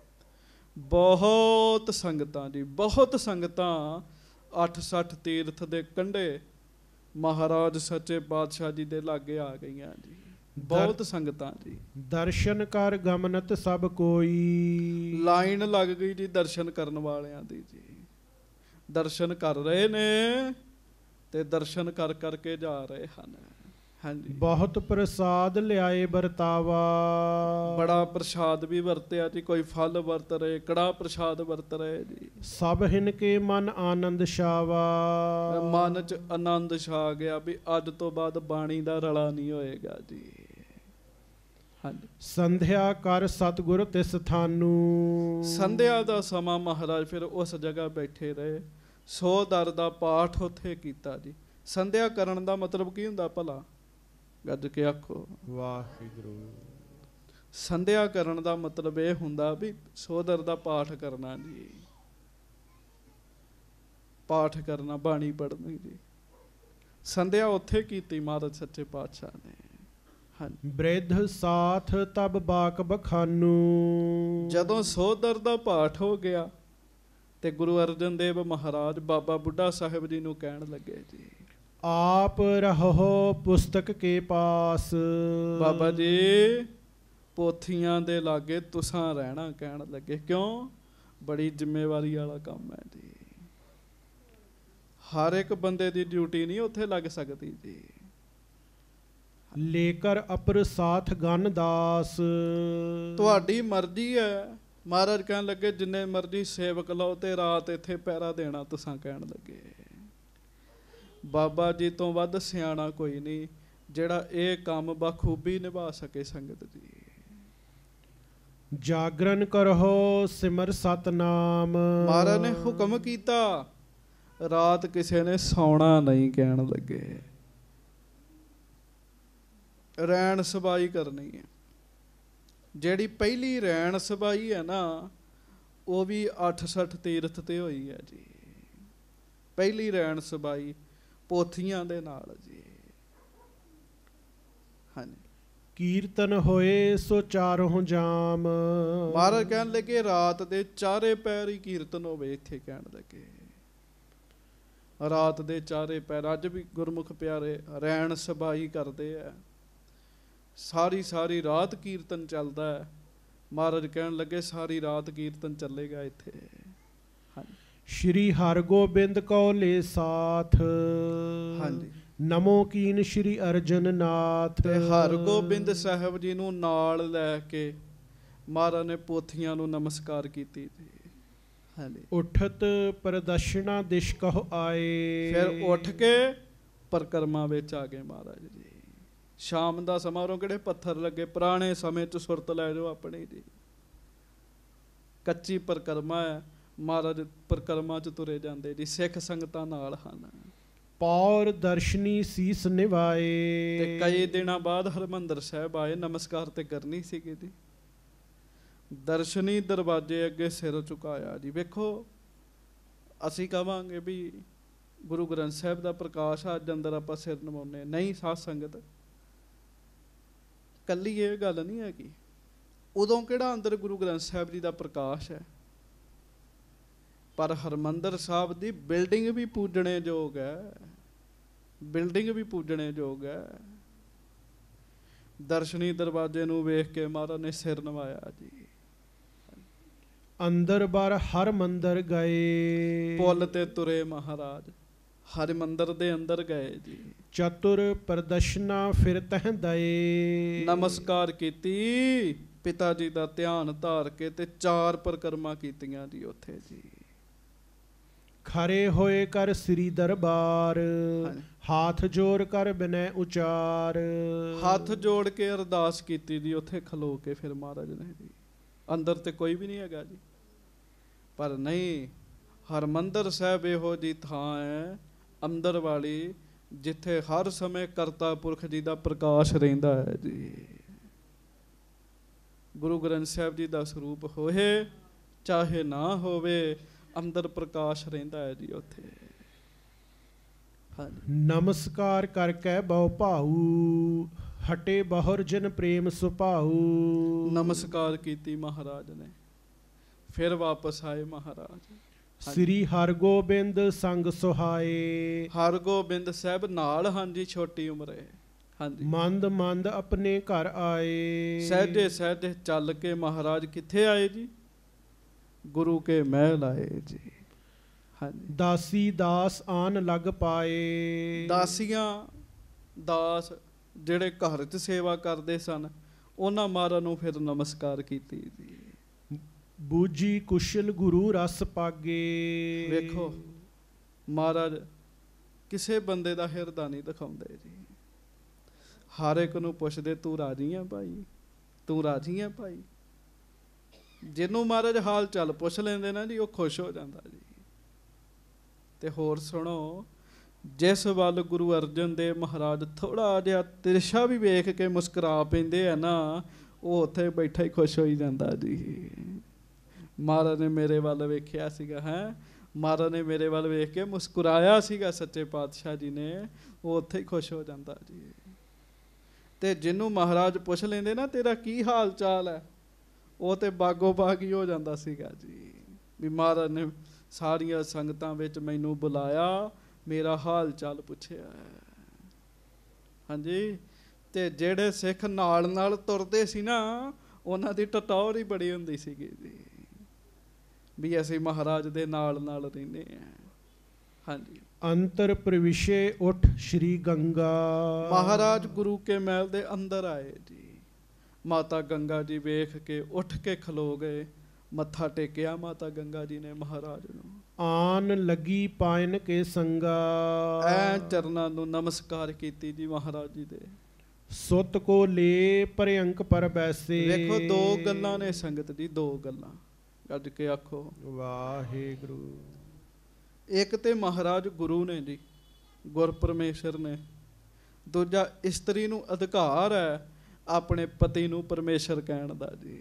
ਬਹੁਤ ਸੰਗਤਾਂ ਜੀ, ਬਹੁਤ ਸੰਗਤਾਂ 8-60 ਤੀਰਥ ਦੇ ਕੰਢੇ ਮਹਾਰਾਜ ਸੱਚੇ ਪਾਤਸ਼ਾਹ ਜੀ ਦੇ ਲਾਗੇ ਆ ਗਈਆਂ ਜੀ। ਬਹੁਤ ਸੰਗਤਾਂ ਜੀ। ਦਰਸ਼ਨ ਕਰ ਗਮਨਤ ਸਭ ਕੋਈ। ਲਾਈਨ ਲੱਗ ਗਈ ਜੀ ਦਰਸ਼ਨ ਕਰਨ ਵਾਲਿਆਂ ਦੀ ਜੀ। ਦਰਸ਼ਨ ਕਰ ਰਹੇ ਨੇ ਤੇ ਦਰਸ਼ਨ ਕਰ ਕਰਕੇ ਜਾ ਰਹੇ ਹਨ। ਹਾਂਜੀ, ਬਹੁਤ ਪ੍ਰਸਾਦ ਲਿਆਏ ਵਰਤਾਵਾ। ਬੜਾ ਪ੍ਰਸ਼ਾਦ ਵੀ ਵਰਤਿਆ ਜੀ। ਕੋਈ ਫਲ ਵਰਤ ਰਹੇ, ਕੜਾ ਪ੍ਰਸ਼ਾਦ ਵਰਤ ਰਹੇ ਜੀ। ਸਭ ਹਿਨ ਕੇ ਮਨ ਆਨੰਦ ਛਾਵਾ। ਮਨ ਚ ਆਨੰਦ ਛਾ ਗਿਆ ਵੀ ਅੱਜ ਤੋਂ ਬਾਅਦ ਬਾਣੀ ਦਾ ਰਲਾ ਨਹੀਂ ਹੋਏਗਾ ਜੀ। ਹਾਂਜੀ, ਸੰਧਿਆ ਕਰ ਸਤਿਗੁਰ ਤਿਸ ਥਾਨੂ। ਸੰਧਿਆ ਦਾ ਸਮਾਂ ਮਹਾਰਾਜ ਫਿਰ ਉਸ ਜਗ੍ਹਾ ਬੈਠੇ ਰਹੇ। 100 ਦਰ ਦਾ ਪਾਠ ਉੱਥੇ ਕੀਤਾ ਜੀ। ਸੰਧਿਆ ਕਰਨ ਦਾ ਮਤਲਬ ਕੀ ਹੁੰਦਾ ਭਲਾ? ਗੱਜ ਕੇ ਆਖੋ ਵਾਹਿਗੁਰੂ। ਸੰਧਿਆ ਕਰਨ ਦਾ ਮਤਲਬ ਇਹ ਹੁੰਦਾ ਵੀ 100 ਦਰ ਦਾ ਪਾਠ ਕਰਨਾ ਜੀ। ਪਾਠ ਕਰਨਾ, ਬਾਣੀ ਪੜ੍ਹਨੀ ਜੀ। ਸੰਧਿਆ ਉੱਥੇ ਕੀਤੀ ਮਹਾਰਾਜ ਸੱਚੇ ਪਾਤਸ਼ਾਹ ਨੇ। ਬ੍ਰਿਧ ਸਾਥ ਤਬ ਬਾਕ ਬਖਾਨੂ। ਜਦੋਂ 100 ਦਰ ਦਾ ਪਾਠ ਹੋ ਗਿਆ ਤੇ ਗੁਰੂ ਅਰਜਨ ਦੇਵ ਮਹਾਰਾਜ ਬਾਬਾ ਬੁੱਢਾ ਸਾਹਿਬ ਜੀ ਨੂੰ ਕਹਿਣ ਲੱਗੇ ਜੀ, ਆਪ ਰਹੋ ਪੁਸਤਕ ਕੇ ਪਾਸ। ਬਾਬਾ ਜੀ ਪੋਥੀਆਂ ਦੇ ਲਾਗੇ ਤੁਸਾਂ ਰਹਿਣਾ। ਕਹਿਣ ਲੱਗੇ ਕਿਉਂ? ਬੜੀ ਜ਼ਿੰਮੇਵਾਰੀ ਵਾਲਾ ਕੰਮ ਹੈ ਜੀ। ਹਰ ਇੱਕ ਬੰਦੇ ਦੀ ਡਿਊਟੀ ਨਹੀਂ ਉੱਥੇ ਲੱਗ ਸਕਦੀ ਜੀ। ਲੇਕਰ ਅਪਰ ਸਾਥ ਗਨ ਦਾਸ। ਤੁਹਾਡੀ ਮਰਜ਼ੀ ਹੈ। ਮਹਾਰਾਜ ਕਹਿਣ ਲੱਗੇ ਜਿੰਨੇ ਮਰਜ਼ੀ ਸੇਵਕ ਲਓ ਤੇ ਰਾਤ ਇੱਥੇ ਪਹਿਰਾ ਦੇਣਾ ਤੁਸਾਂ। ਕਹਿਣ ਲੱਗੇ ਬਾਬਾ ਜੀ ਤੋਂ ਵੱਧ ਸਿਆਣਾ ਕੋਈ ਨਹੀਂ ਜਿਹੜਾ ਇਹ ਕੰਮ ਬਖੂਬੀ ਨਿਭਾ ਸਕੇ। ਸੰਗਤ ਜੀ ਜਾਗਰਨ ਕਰੋ ਸਿਮਰ ਸਤਨਾਮ। ਮਹਾਰਾਜ ਨੇ ਹੁਕਮ ਕੀਤਾ ਰਾਤ ਕਿਸੇ ਨੇ ਸੌਣਾ ਨਹੀਂ। ਕਹਿਣ ਲੱਗੇ ਰੈਣ ਸਬਾਈ ਕਰਨੀ ਹੈ। ਜਿਹੜੀ ਪਹਿਲੀ ਰੈਣ ਸਬਾਈ ਹੈ ਨਾ ਉਹ ਵੀ 8-60 ਤੀਰਥ ਤੇ ਹੋਈ ਹੈ ਜੀ। ਪਹਿਲੀ ਰੈਣ ਸਬਾਈ ਪੋਥੀਆਂ ਦੇ ਨਾਲ ਜੀ। ਹਾਂਜੀ, ਕੀਰਤਨ ਹੋਏ ਸੋ ਚਾਰੋਂ ਜਾਮ। ਮਹਾਰਾਜ ਕਹਿਣ ਲੱਗੇ ਰਾਤ ਦੇ ਚਾਰੇ ਪੈਰ ਹੀ ਕੀਰਤਨ ਹੋਵੇ ਇੱਥੇ। ਕਹਿਣ ਲੱਗੇ ਰਾਤ ਦੇ ਚਾਰੇ ਪੈਰ। ਅੱਜ ਵੀ ਗੁਰਮੁਖ ਪਿਆਰੇ ਰੈਣ ਸਬਾਈ ਕਰਦੇ ਆ। ਸਾਰੀ ਰਾਤ ਕੀਰਤਨ ਚੱਲਦਾ ਹੈ। ਮਹਾਰਾਜ ਕਹਿਣ ਲੱਗੇ ਸਾਰੀ ਰਾਤ ਕੀਰਤਨ ਚੱਲੇਗਾ ਇੱਥੇ। ਹਾਂਜੀ, ਸ਼੍ਰੀ ਹਰਗੋਬਿੰਦ ਕੋ ਲੈ ਸਾਥ। ਹਾਂਜੀ, ਨਮੋ ਕੀਨ ਸ਼੍ਰੀ ਅਰਜਨ ਨਾਥ। ਤੇ ਹਰਗੋਬਿੰਦ ਸਾਹਿਬ ਜੀ ਨੂੰ ਨਾਲ ਲੈ ਕੇ ਮਹਾਰਾਜ ਨੇ ਪੋਥੀਆਂ ਨੂੰ ਨਮਸਕਾਰ ਕੀਤੀ ਜੀ। ਹਾਂਜੀ, ਉਠਤ ਪ੍ਰਦਸ਼ਨਾ ਦਿਸ਼ ਕਹੁ ਆਏ। ਫਿਰ ਉੱਠ ਕੇ ਪਰਕਰਮਾ ਵਿੱਚ ਆ ਗਏ ਮਹਾਰਾਜ ਜੀ। ਸ਼ਾਮ ਦਾ ਸਮਾਂ ਉਰੋਂ ਕਿਹੜੇ ਪੱਥਰ ਲੱਗੇ। ਪੁਰਾਣੇ ਸਮੇਂ 'ਚ ਸੁਰਤ ਲੈ ਜਾਓ ਆਪਣੀ ਜੀ। ਕੱਚੀ ਪਰਕਰਮਾ ਹੈ। ਮਹਾਰਾਜ ਪਰਕਰਮਾ 'ਚ ਤੁਰੇ ਜਾਂਦੇ ਜੀ। ਸਿੱਖ ਸੰਗਤਾਂ ਨਾਲ ਹਨ। ਪੌਰ ਦਰਸ਼ਨੀ ਸੀਸ ਨਿਵਾਏ। ਤੇ ਕਈ ਦਿਨਾਂ ਬਾਅਦ ਹਰਿਮੰਦਰ ਸਾਹਿਬ ਆਏ। ਨਮਸਕਾਰ ਤੇ ਕਰਨੀ ਸੀਗੀ ਜੀ। ਦਰਸ਼ਨੀ ਦਰਵਾਜ਼ੇ ਅੱਗੇ ਸਿਰ ਝੁਕਾਇਆ ਜੀ। ਵੇਖੋ ਅਸੀਂ ਕਹਾਂਗੇ ਵੀ ਗੁਰੂ ਗ੍ਰੰਥ ਸਾਹਿਬ ਦਾ ਪ੍ਰਕਾਸ਼ ਅੱਜ ਅੰਦਰ ਆਪਾਂ ਸਿਰ ਨਵਾਉਂਦੇ ਨਹੀਂ। ਸਾਧ ਸੰਗਤ ਕੱਲੀ ਇਹ ਗੱਲ ਨਹੀਂ ਹੈਗੀ। ਉਦੋਂ ਕਿਹੜਾ ਅੰਦਰ ਗੁਰੂ ਗ੍ਰੰਥ ਸਾਹਿਬ ਜੀ ਦਾ ਪ੍ਰਕਾਸ਼ ਹੈ। ਪਰ ਹਰਿਮੰਦਰ ਸਾਹਿਬ ਦੀ ਬਿਲਡਿੰਗ ਵੀ ਪੂਜਣੇ ਯੋਗ ਹੈ। ਬਿਲਡਿੰਗ ਵੀ ਪੂਜਣੇ ਯੋਗ ਹੈ। ਦਰਸ਼ਨੀ ਦਰਵਾਜ਼ੇ ਨੂੰ ਵੇਖ ਕੇ ਮਹਾਰਾਜ ਨੇ ਸਿਰ ਨਵਾਇਆ ਜੀ। ਅੰਦਰ ਬਾਰ ਹਰ ਮੰਦਰ ਗਏ। ਪੁੱਲ ਤੇ ਤੁਰੇ ਮਹਾਰਾਜ ਹਰਿਮੰਦਰ ਦੇ ਅੰਦਰ ਗਏ ਜੀ। ਚਤੁਰ ਪ੍ਰਦਸ਼ਨਾ ਫਿਰ ਤਹ ਦਏ। ਨਮਸਕਾਰ ਕੀਤੀ ਪਿਤਾ ਜੀ ਦਾ ਧਿਆਨ ਧਾਰ ਕੇ ਤੇ 4 ਪਰਕਰਮਾ ਕੀਤੀਆਂ ਜੀ ਉੱਥੇ ਜੀ। ਖਰੇ ਹੋਏ ਕਰ ਸ੍ਰੀ ਦਰਬਾਰ। ਹਾਥ ਜੋੜ ਕਰ ਬਿਨੈ ਉਚਾਰ। ਹੱਥ ਜੋੜ ਕੇ ਅਰਦਾਸ ਕੀਤੀ ਜੀ ਉੱਥੇ ਖਲੋ ਕੇ। ਫਿਰ ਮਹਾਰਾਜ ਨੇ ਜੀ ਅੰਦਰ ਤੇ ਕੋਈ ਵੀ ਨਹੀਂ ਹੈਗਾ ਜੀ। ਪਰ ਨਹੀਂ, ਹਰਮੰਦਰ ਸਾਹਿਬ ਇਹੋ ਜੀ ਥਾਂ ਹੈ ਅੰਦਰ ਵਾਲੀ, ਜਿੱਥੇ ਹਰ ਸਮੇਂ ਕਰਤਾ ਪੁਰਖ ਜੀ ਦਾ ਪ੍ਰਕਾਸ਼ ਰਹਿੰਦਾ ਹੈ ਜੀ। ਗੁਰੂ ਗ੍ਰੰਥ ਸਾਹਿਬ ਜੀ ਦਾ ਸਰੂਪ ਹੋਏ ਚਾਹੇ ਨਾ ਹੋਵੇ, ਅੰਦਰ ਪ੍ਰਕਾਸ਼ ਰਹਿੰਦਾ ਹੈ ਜੀ ਉੱਥੇ। ਨਮਸਕਾਰ ਕਰਕੇ ਬਹੁ ਭਾਊ, ਹਟੇ ਬਹੁਰ ਜਨ ਪ੍ਰੇਮ ਸੁਭਾਊ। ਨਮਸਕਾਰ ਕੀਤੀ ਮਹਾਰਾਜ ਨੇ, ਫਿਰ ਵਾਪਸ ਆਏ ਮਹਾਰਾਜ। ਸ੍ਰੀ ਹਰਗੋਬਿੰਦ ਸੰਗ ਸੁਹਾਏ। ਹਰਗੋਬਿੰਦ ਸਾਹਿਬ ਨਾਲ ਹਨ ਜੀ, ਛੋਟੀ ਉਮਰੇ। ਹਾਂਜੀ, ਮੰਦ ਮੰਦ ਆਪਣੇ ਘਰ ਆਏ। ਸਹਿਜੇ ਸਹਿਜੇ ਚੱਲ ਕੇ ਮਹਾਰਾਜ ਕਿੱਥੇ ਆਏ ਜੀ? ਗੁਰੂ ਕੇ ਮਹਿਲ ਆਏ ਜੀ। ਹਾਂਜੀ, ਦਾਸੀ ਦਾਸ ਆਨ ਲੱਗ ਪਾਏ। ਦਾਸੀਆਂ ਦਾਸ ਜਿਹੜੇ ਘਰ 'ਚ ਸੇਵਾ ਕਰਦੇ ਸਨ, ਉਹਨਾਂ ਮਹਾਰਾਜ ਨੂੰ ਫਿਰ ਨਮਸਕਾਰ ਕੀਤੀ ਜੀ। ਬੂਝੀ ਕੁਸ਼ਲ ਗੁਰੂ ਰਸ ਪਾਗੇ। ਵੇਖੋ ਮਹਾਰਾਜ ਕਿਸੇ ਬੰਦੇ ਦਾ ਹਿਰਦਾ ਨਹੀਂ ਦਿਖਾਉਂਦੇ ਜੀ। ਹਰ ਇੱਕ ਨੂੰ ਪੁੱਛਦੇ, ਤੂੰ ਰਾਜੀ ਆ ਭਾਈ, ਤੂੰ ਰਾਜੀ ਆ ਭਾਈ। ਜਿਹਨੂੰ ਮਹਾਰਾਜ ਹਾਲ ਚਾਲ ਪੁੱਛ ਲੈਂਦੇ ਨਾ ਜੀ, ਉਹ ਖੁਸ਼ ਹੋ ਜਾਂਦਾ ਜੀ। ਤੇ ਹੋਰ ਸੁਣੋ, ਜਿਸ ਵੱਲ ਗੁਰੂ ਅਰਜਨ ਦੇਵ ਮਹਾਰਾਜ ਥੋੜਾ ਜਿਹਾ ਤਿਰਛਾ ਵੀ ਵੇਖ ਕੇ ਮੁਸਕਰਾ ਪੈਂਦੇ ਆ ਨਾ, ਉਹ ਉੱਥੇ ਬੈਠਾ ਹੀ ਖੁਸ਼ ਹੋਈ ਜਾਂਦਾ ਜੀ। ਮਹਾਰਾਜ ਨੇ ਮੇਰੇ ਵੱਲ ਵੇਖਿਆ ਸੀਗਾ, ਹੈ ਮਹਾਰਾਜ ਨੇ ਮੇਰੇ ਵੱਲ ਵੇਖ ਕੇ ਮੁਸਕਰਾਇਆ ਸੀਗਾ ਸੱਚੇ ਪਾਤਸ਼ਾਹ ਜੀ ਨੇ, ਉਹ ਉੱਥੇ ਹੀ ਖੁਸ਼ ਹੋ ਜਾਂਦਾ ਜੀ। ਤੇ ਜਿਹਨੂੰ ਮਹਾਰਾਜ ਪੁੱਛ ਲੈਂਦੇ ਨਾ, ਤੇਰਾ ਕੀ ਹਾਲ ਚਾਲ ਹੈ, ਉਹ ਤੇ ਬਾਗੋ ਬਾਗ ਹੀ ਹੋ ਜਾਂਦਾ ਸੀਗਾ ਜੀ। ਵੀ ਮਹਾਰਾਜ ਨੇ ਸਾਰੀਆਂ ਸੰਗਤਾਂ ਵਿੱਚ ਮੈਨੂੰ ਬੁਲਾਇਆ, ਮੇਰਾ ਹਾਲ ਚਾਲ ਪੁੱਛਿਆ। ਹਾਂਜੀ, ਤੇ ਜਿਹੜੇ ਸਿੱਖ ਨਾਲ ਨਾਲ ਤੁਰਦੇ ਸੀ ਨਾ, ਉਹਨਾਂ ਦੀ ਟਟੌਰ ਹੀ ਬੜੀ ਹੁੰਦੀ ਸੀਗੀ ਜੀ, ਵੀ ਅਸੀਂ ਮਹਾਰਾਜ ਦੇ ਨਾਲ ਨਾਲ ਰਹਿੰਦੇ ਹਾਂ। ਹਾਂਜੀ, ਅੰਤਰ ਪ੍ਰਵਿਸ਼ੇ ਉੱਠ ਸ਼੍ਰੀ ਗੰਗਾ। ਮਹਾਰਾਜ ਗੁਰੂ ਕੇ ਮਹਿਲ ਦੇ ਅੰਦਰ ਆਏ ਜੀ। ਮਾਤਾ ਗੰਗਾ ਜੀ ਵੇਖ ਕੇ ਉੱਠ ਕੇ ਖਲੋ ਗਏ, ਮੱਥਾ ਟੇਕਿਆ ਮਾਤਾ ਗੰਗਾ ਜੀ ਨੇ ਮਹਾਰਾਜ ਨੂੰ। ਆਨ ਲੱਗੀ ਪਾਇਨ ਕੇ ਸੰਗਾ। ਐ ਚਰਨਾਂ ਨੂੰ ਨਮਸਕਾਰ ਕੀਤੀ ਜੀ ਮਹਾਰਾਜ ਜੀ ਦੇ। ਸੁੱਤ ਕੋ ਲੇ ਭਰਿਅੰਕ ਪਰ ਬੈਸੇ। ਵੇਖੋ ਦੋ ਗੱਲਾਂ ਨੇ ਸੰਗਤ ਜੀ, ਦੋ ਗੱਲਾਂ ਗੱਜ ਕੇ ਆਖੋ ਵਾਹਿਗੁਰੂ। ਇੱਕ ਤੇ ਮਹਾਰਾਜ ਗੁਰੂ ਨੇ ਜੀ, ਗੁਰ ਪਰਮੇਸ਼ਰ ਨੇ। ਦੂਜਾ, ਇਸਤਰੀ ਨੂੰ ਅਧਿਕਾਰ ਹੈ ਆਪਣੇ ਪਤੀ ਨੂੰ ਪਰਮੇਸ਼ਰ ਕਹਿਣ ਦਾ ਜੀ।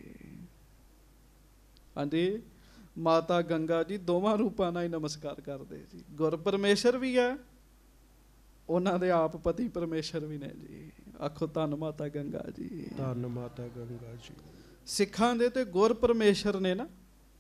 ਹਾਂਜੀ, ਮਾਤਾ ਗੰਗਾ ਜੀ ਦੋਵਾਂ ਰੂਪਾਂ ਨਾਲ ਹੀ ਨਮਸਕਾਰ ਕਰਦੇ ਜੀ। ਗੁਰ ਪਰਮੇਸ਼ਰ ਵੀ ਹੈ, ਉਹਨਾਂ ਦੇ ਆਪ ਪਤੀ ਪਰਮੇਸ਼ਰ ਵੀ ਨੇ ਜੀ। ਆਖੋ ਧੰਨ ਮਾਤਾ ਗੰਗਾ ਜੀ, ਧੰਨ ਮਾਤਾ ਗੰਗਾ ਜੀ। ਸਿੱਖਾਂ ਦੇ ਤੇ ਗੁਰ ਪਰਮੇਸ਼ਰ ਨੇ ਨਾ,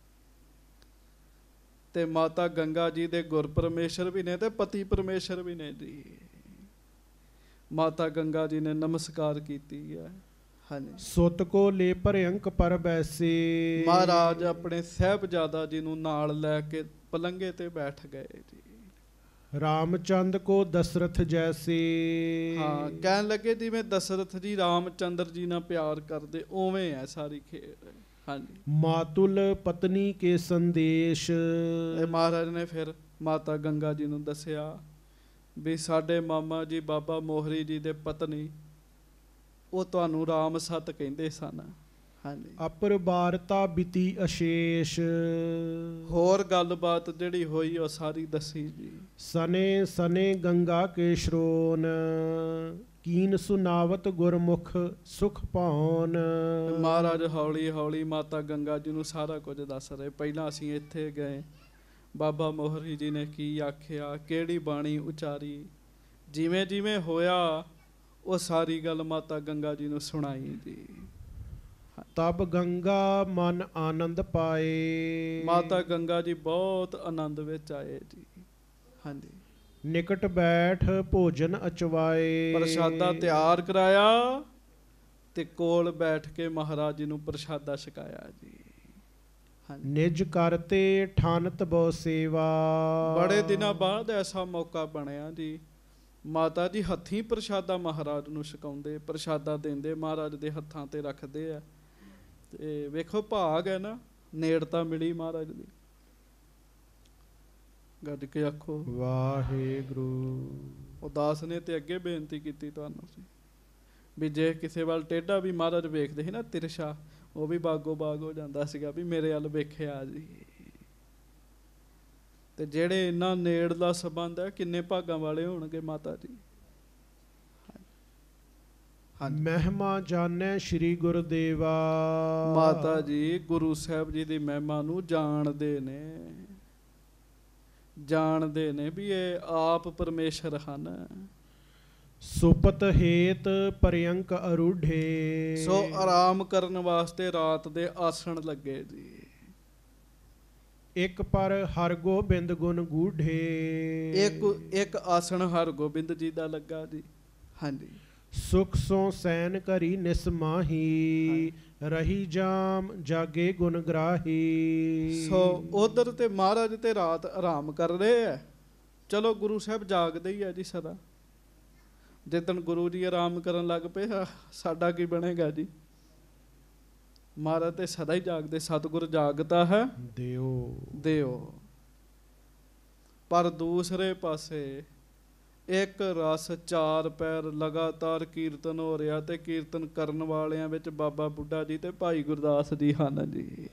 ਤੇ ਮਾਤਾ ਗੰਗਾ ਜੀ ਦੇ ਗੁਰ ਪਰਮੇਸ਼ਰ ਵੀ ਨੇ ਤੇ ਪਤੀ ਪਰਮੇਸ਼ਰ ਵੀ ਨੇ ਜੀ। ਮਾਤਾ ਗੰਗਾ ਜੀ ਨੇ ਨਮਸਕਾਰ ਕੀਤੀ ਹੈ। ਹਾਂਜੀ, ਸੁੱਤ ਕੋ ਲੇ ਭਰਿਅੰਕ ਪਰ ਬੈਸੇ। ਮਹਾਰਾਜ ਆਪਣੇ ਸਾਹਿਬਜ਼ਾਦਾ ਜੀ ਨੂੰ ਨਾਲ ਲੈ ਕੇ ਪਲੰਗੇ ਤੇ ਬੈਠ ਗਏ ਜੀ। ਰਾਮਚੰਦ ਕੋ ਦਸ਼ਰਥ ਜੈਸੇ। ਹਾਂ, ਕਹਿਣ ਲੱਗੇ ਜਿਵੇਂ ਦਸ਼ਰਥ ਜੀ ਰਾਮਚੰਦਰ ਜੀ ਨਾਲ ਪਿਆਰ ਕਰਦੇ, ਉਵੇਂ ਹੈ ਸਾਰੀ ਖੇਡ। ਹਾਂਜੀ, ਮਾਤੁਲ ਪਤਨੀ ਕੇ ਸੰਦੇਸ਼। ਇਹ ਮਹਾਰਾਜ ਨੇ ਫਿਰ ਮਾਤਾ ਗੰਗਾ ਜੀ ਨੂੰ ਦੱਸਿਆ ਵੀ ਸਾਡੇ ਮਾਮਾ ਜੀ ਬਾਬਾ ਮੋਹਰੀ ਜੀ ਦੇ ਪਤਨੀ, ਉਹ ਤੁਹਾਨੂੰ ਰਾਮ ਸਤ ਕਹਿੰਦੇ ਸਨ। ਹਾਂਜੀ, ਅਪਰ ਵਾਰਤਾ ਬਿਤੀ ਅਸ਼ੇਸ਼। ਹੋਰ ਗੱਲਬਾਤ ਜਿਹੜੀ ਹੋਈ ਉਹ ਸਾਰੀ ਦੱਸੀ ਜੀ। ਸਨੇ ਸਨੇ ਗੰਗਾ ਕੇ ਸ਼ਰੋਨ, ਕੀਨ ਸੁਨਾਵਤ ਗੁਰਮੁਖ ਸੁਖ ਪਾਉਨ। ਮਹਾਰਾਜ ਹੌਲੀ ਹੌਲੀ ਮਾਤਾ ਗੰਗਾ ਜੀ ਨੂੰ ਸਾਰਾ ਕੁਝ ਦੱਸ ਰਹੇ। ਪਹਿਲਾਂ ਅਸੀਂ ਇੱਥੇ ਗਏ, ਬਾਬਾ ਮੋਹਰੀ ਜੀ ਨੇ ਕੀ ਆਖਿਆ, ਕਿਹੜੀ ਬਾਣੀ ਉਚਾਰੀ, ਜਿਵੇਂ ਜਿਵੇਂ ਹੋਇਆ ਉਹ ਸਾਰੀ ਗੱਲ ਮਾਤਾ ਗੰਗਾ ਜੀ ਨੂੰ ਸੁਣਾਈ ਜੀ। ਤਬ ਗੰਗਾ ਮਨ ਆਨੰਦ ਪਾਏ। ਮਾਤਾ ਗੰਗਾ ਜੀ ਬਹੁਤ ਆਨੰਦ ਵਿੱਚ ਆਏ ਜੀ। ਹਾਂਜੀ, ਨਿਕਟ ਬੈਠ ਭੋਜਨ ਅਚਵਾਏ। ਪ੍ਰਸ਼ਾਦਾ ਤਿਆਰ ਕਰਾਇਆ ਤੇ ਕੋਲ ਬੈਠ ਕੇ ਮਹਾਰਾਜ ਜੀ ਨੂੰ ਪ੍ਰਸ਼ਾਦਾ ਛਕਾਇਆ ਜੀ। ਹਾਂਜੀ, ਨਿਜ ਕਰਤੇ ਠਾਨਤ ਬਹੁ ਸੇਵਾ। ਬੜੇ ਦਿਨਾਂ ਬਾਅਦ ਐਸਾ ਮੌਕਾ ਬਣਿਆ ਜੀ। ਮਾਤਾ ਜੀ ਹੱਥੀਂ ਪ੍ਰਸ਼ਾਦਾ ਮਹਾਰਾਜ ਨੂੰ ਛਕਾਉਂਦੇ, ਪ੍ਰਸ਼ਾਦਾ ਦਿੰਦੇ, ਮਹਾਰਾਜ ਦੇ ਹੱਥਾਂ ਤੇ ਰੱਖਦੇ ਆ। ਤੇ ਵੇਖੋ ਭਾਗ ਹੈ ਨਾ, ਨੇੜਤਾ ਮਿਲੀ ਮਹਾਰਾਜ ਦੀ। ਗੱਜ ਕੇ ਆਖੋ ਵਾਹਿਗੁਰੂ। ਉਦਾਸ ਨੇ ਤੇ ਅੱਗੇ ਬੇਨਤੀ ਕੀਤੀ ਤੁਹਾਨੂੰ ਸੀ ਵੀ ਜੇ ਕਿਸੇ ਵੱਲ ਟੇਢਾ ਵੀ ਮਹਾਰਾਜ ਵੇਖਦੇ ਸੀ ਨਾ, ਤਿਰਛਾ, ਉਹ ਵੀ ਬਾਗੋ ਬਾਗ ਹੋ ਜਾਂਦਾ ਸੀਗਾ ਵੀ ਮੇਰੇ ਵੱਲ ਵੇਖਿਆ ਜੀ। ਤੇ ਜਿਹੜੇ ਇੰਨਾ ਨੇੜਲਾ ਸੰਬੰਧ ਹੈ, ਕਿੰਨੇ ਭਾਗਾਂ ਵਾਲੇ ਹੋਣਗੇ ਮਾਤਾ ਜੀ। ਮਹਿਮਾ ਜਾਣੈ ਸ਼੍ਰੀ ਗੁਰਦੇਵਾ। ਮਾਤਾ ਜੀ ਗੁਰੂ ਸਾਹਿਬ ਜੀ ਦੀ ਮਹਿਮਾ ਨੂੰ ਜਾਣਦੇ ਨੇ ਵੀ ਇਹ ਆਪ ਪਰਮੇਸ਼ਰ ਹਨ। ਸੁਪਤ ਹੇਤ ਪਰਯੰਕ ਅਰੂਢੇ। ਸੋ ਆਰਾਮ ਕਰਨ ਵਾਸਤੇ ਰਾਤ ਦੇ ਆਸਣ ਲੱਗੇ ਜੀ। ਇੱਕ ਪਰ ਹਰਗੋਬਿੰਦ ਗੁਣ ਗੂਢੇ। ਇੱਕ ਆਸਣ ਹਰਗੋਬਿੰਦ ਜੀ ਦਾ ਲੱਗਾ ਜੀ। ਹਾਂਜੀ। ਸੁਖ ਸੋ ਸੈਨ ਕਰੀ ਨਿਸਮਾਹੀ, ਰਹੀ ਜਾਮ ਜਾਗੇ ਗੁਣ ਗ੍ਰਾਹੀ। ਸੋ ਉਧਰ ਤੇ ਮਹਾਰਾਜ ਤੇ ਰਾਤ ਆਰਾਮ ਕਰ ਰਹੇ ਆ। ਚਲੋ ਗੁਰੂ ਸਾਹਿਬ ਜਾਗਦੇ ਹੀ ਆ ਜੀ ਸਦਾ। ਜਿੱਦਣ ਗੁਰੂ ਜੀ ਆਰਾਮ ਕਰਨ ਲੱਗ ਪਏ ਸਾਡਾ ਕੀ ਬਣੇਗਾ ਜੀ। ਮਹਾਰਾਜ ਤੇ ਸਦਾ ਹੀ ਜਾਗਦੇ। ਸਤਿਗੁਰ ਜਾਗਦਾ ਹੈ ਦਿਓ। ਪਰ ਦੂਸਰੇ ਪਾਸੇ ਇੱਕ ਰਸ ਚਾਰ ਪੈਰ ਲਗਾਤਾਰ ਕੀਰਤਨ ਹੋ ਰਿਹਾ ਤੇ ਕੀਰਤਨ ਕਰਨ ਵਾਲਿਆਂ ਵਿੱਚ ਬਾਬਾ ਬੁੱਢਾ ਜੀ ਤੇ ਭਾਈ ਗੁਰਦਾਸ ਜੀ ਹਨ ਜੀ।